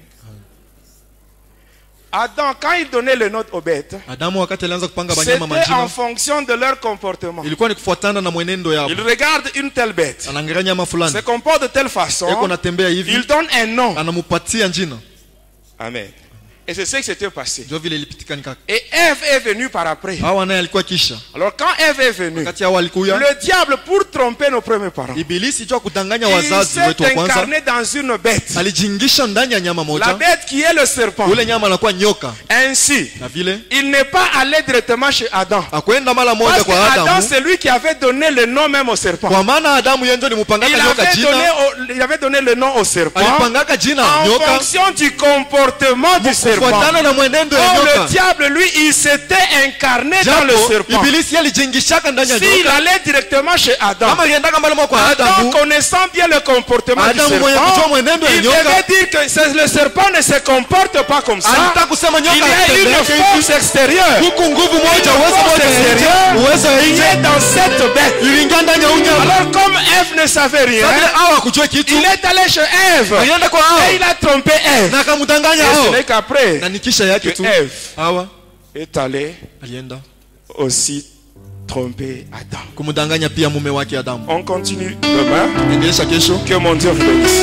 S2: Adam, quand il donnait le nom aux bêtes,
S1: Adamu wakati alianza kupanga
S2: c'était
S1: banyama
S2: en
S1: manjina,
S2: fonction de leur comportement.
S1: ilikuwa ni kufuatana na mwenendo yao.
S2: Il regarde une telle bête,
S1: Anaangalia nyama fulani
S2: se comporte de telle façon,
S1: eko natembea hivi,
S2: il donne un nom.
S1: anamupatia njina.
S2: Amen. Et c'est ce qui s'était passé.
S1: Ndio vile ilipitikana kaka.
S2: Et Ève est venue par après.
S1: Hawa naye alikuwa kisha.
S2: Alors quand Ève est venue,
S1: Wakati hao alikuya,
S2: le diable, pour tromper nos premiers parents,
S1: ibilisi jua kudanganya
S2: il
S1: wazazi wetu wa
S2: s'est
S1: kwanza,
S2: incarné dans une bête.
S1: alijingisha ndani ya nyama
S2: La
S1: moja.
S2: bête qui est le serpent.
S1: Ule nyama anakuwa nyoka.
S2: Ainsi,
S1: Na vile
S2: il n'est pas allé directement chez Adam.
S1: akwenda mara moja
S2: Parce que
S1: kwa
S2: Adam,
S1: Adamu,
S2: c'est lui qui avait donné le nom même au serpent.
S1: kwa maana Adamu yeye ndio ni mpangaka nyoka jina.
S2: Il avait donné le nom au serpent
S1: Alipangaka jina
S2: en
S1: nyoka
S2: fonction du comportement du serpent.
S1: kufuatana na mwenendo ya
S2: Or, le
S1: nyoka.
S2: diable, lui, il s'était incarné dans le
S1: Japo
S2: serpent.
S1: ibilisi alijingishaka ndani ya
S2: S'il
S1: nyoka.
S2: allait directement chez Adam,
S1: Kama aliendaka mara moja kwa
S2: Adam,
S1: Adamu,
S2: connaissant bien le comportement du
S1: Adamu mwenye
S2: serpent,
S1: kujua mwenendo ya
S2: il
S1: nyoka,
S2: devait dire que le serpent ne se comporte pas comme ça.
S1: alitaka kusema
S2: Il
S1: nyoka
S2: y a une
S1: atembee
S2: force extérieure
S1: huku nguvu moja, uwezo moja ya nje, uwezo ya
S2: qui
S1: nje
S2: est dans cette bête.
S1: iliingia ndani ya unyama.
S2: Alors, comme Ève ne savait rien,
S1: Sasa vile hao hakujua kitu,
S2: il est allé chez Ève
S1: alienda kwa
S2: et il
S1: hao
S2: a trompé Ève.
S1: na akamdanganya
S2: Et ce
S1: hao,
S2: n'est qu'après
S1: na nikisha yake
S2: que
S1: tu
S2: Ève
S1: hawa
S2: est allé
S1: alienda
S2: aussi tromper Adam.
S1: kumdanganya pia mume wake Adamu.
S2: On continue demain.
S1: Endelesha kesho.
S2: Que mon Dieu vous bénisse.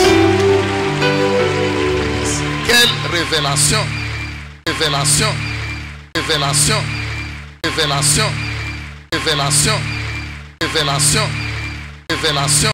S3: Quelle révélation, révélation, révélation, révélation, révélation, révélation, révélation.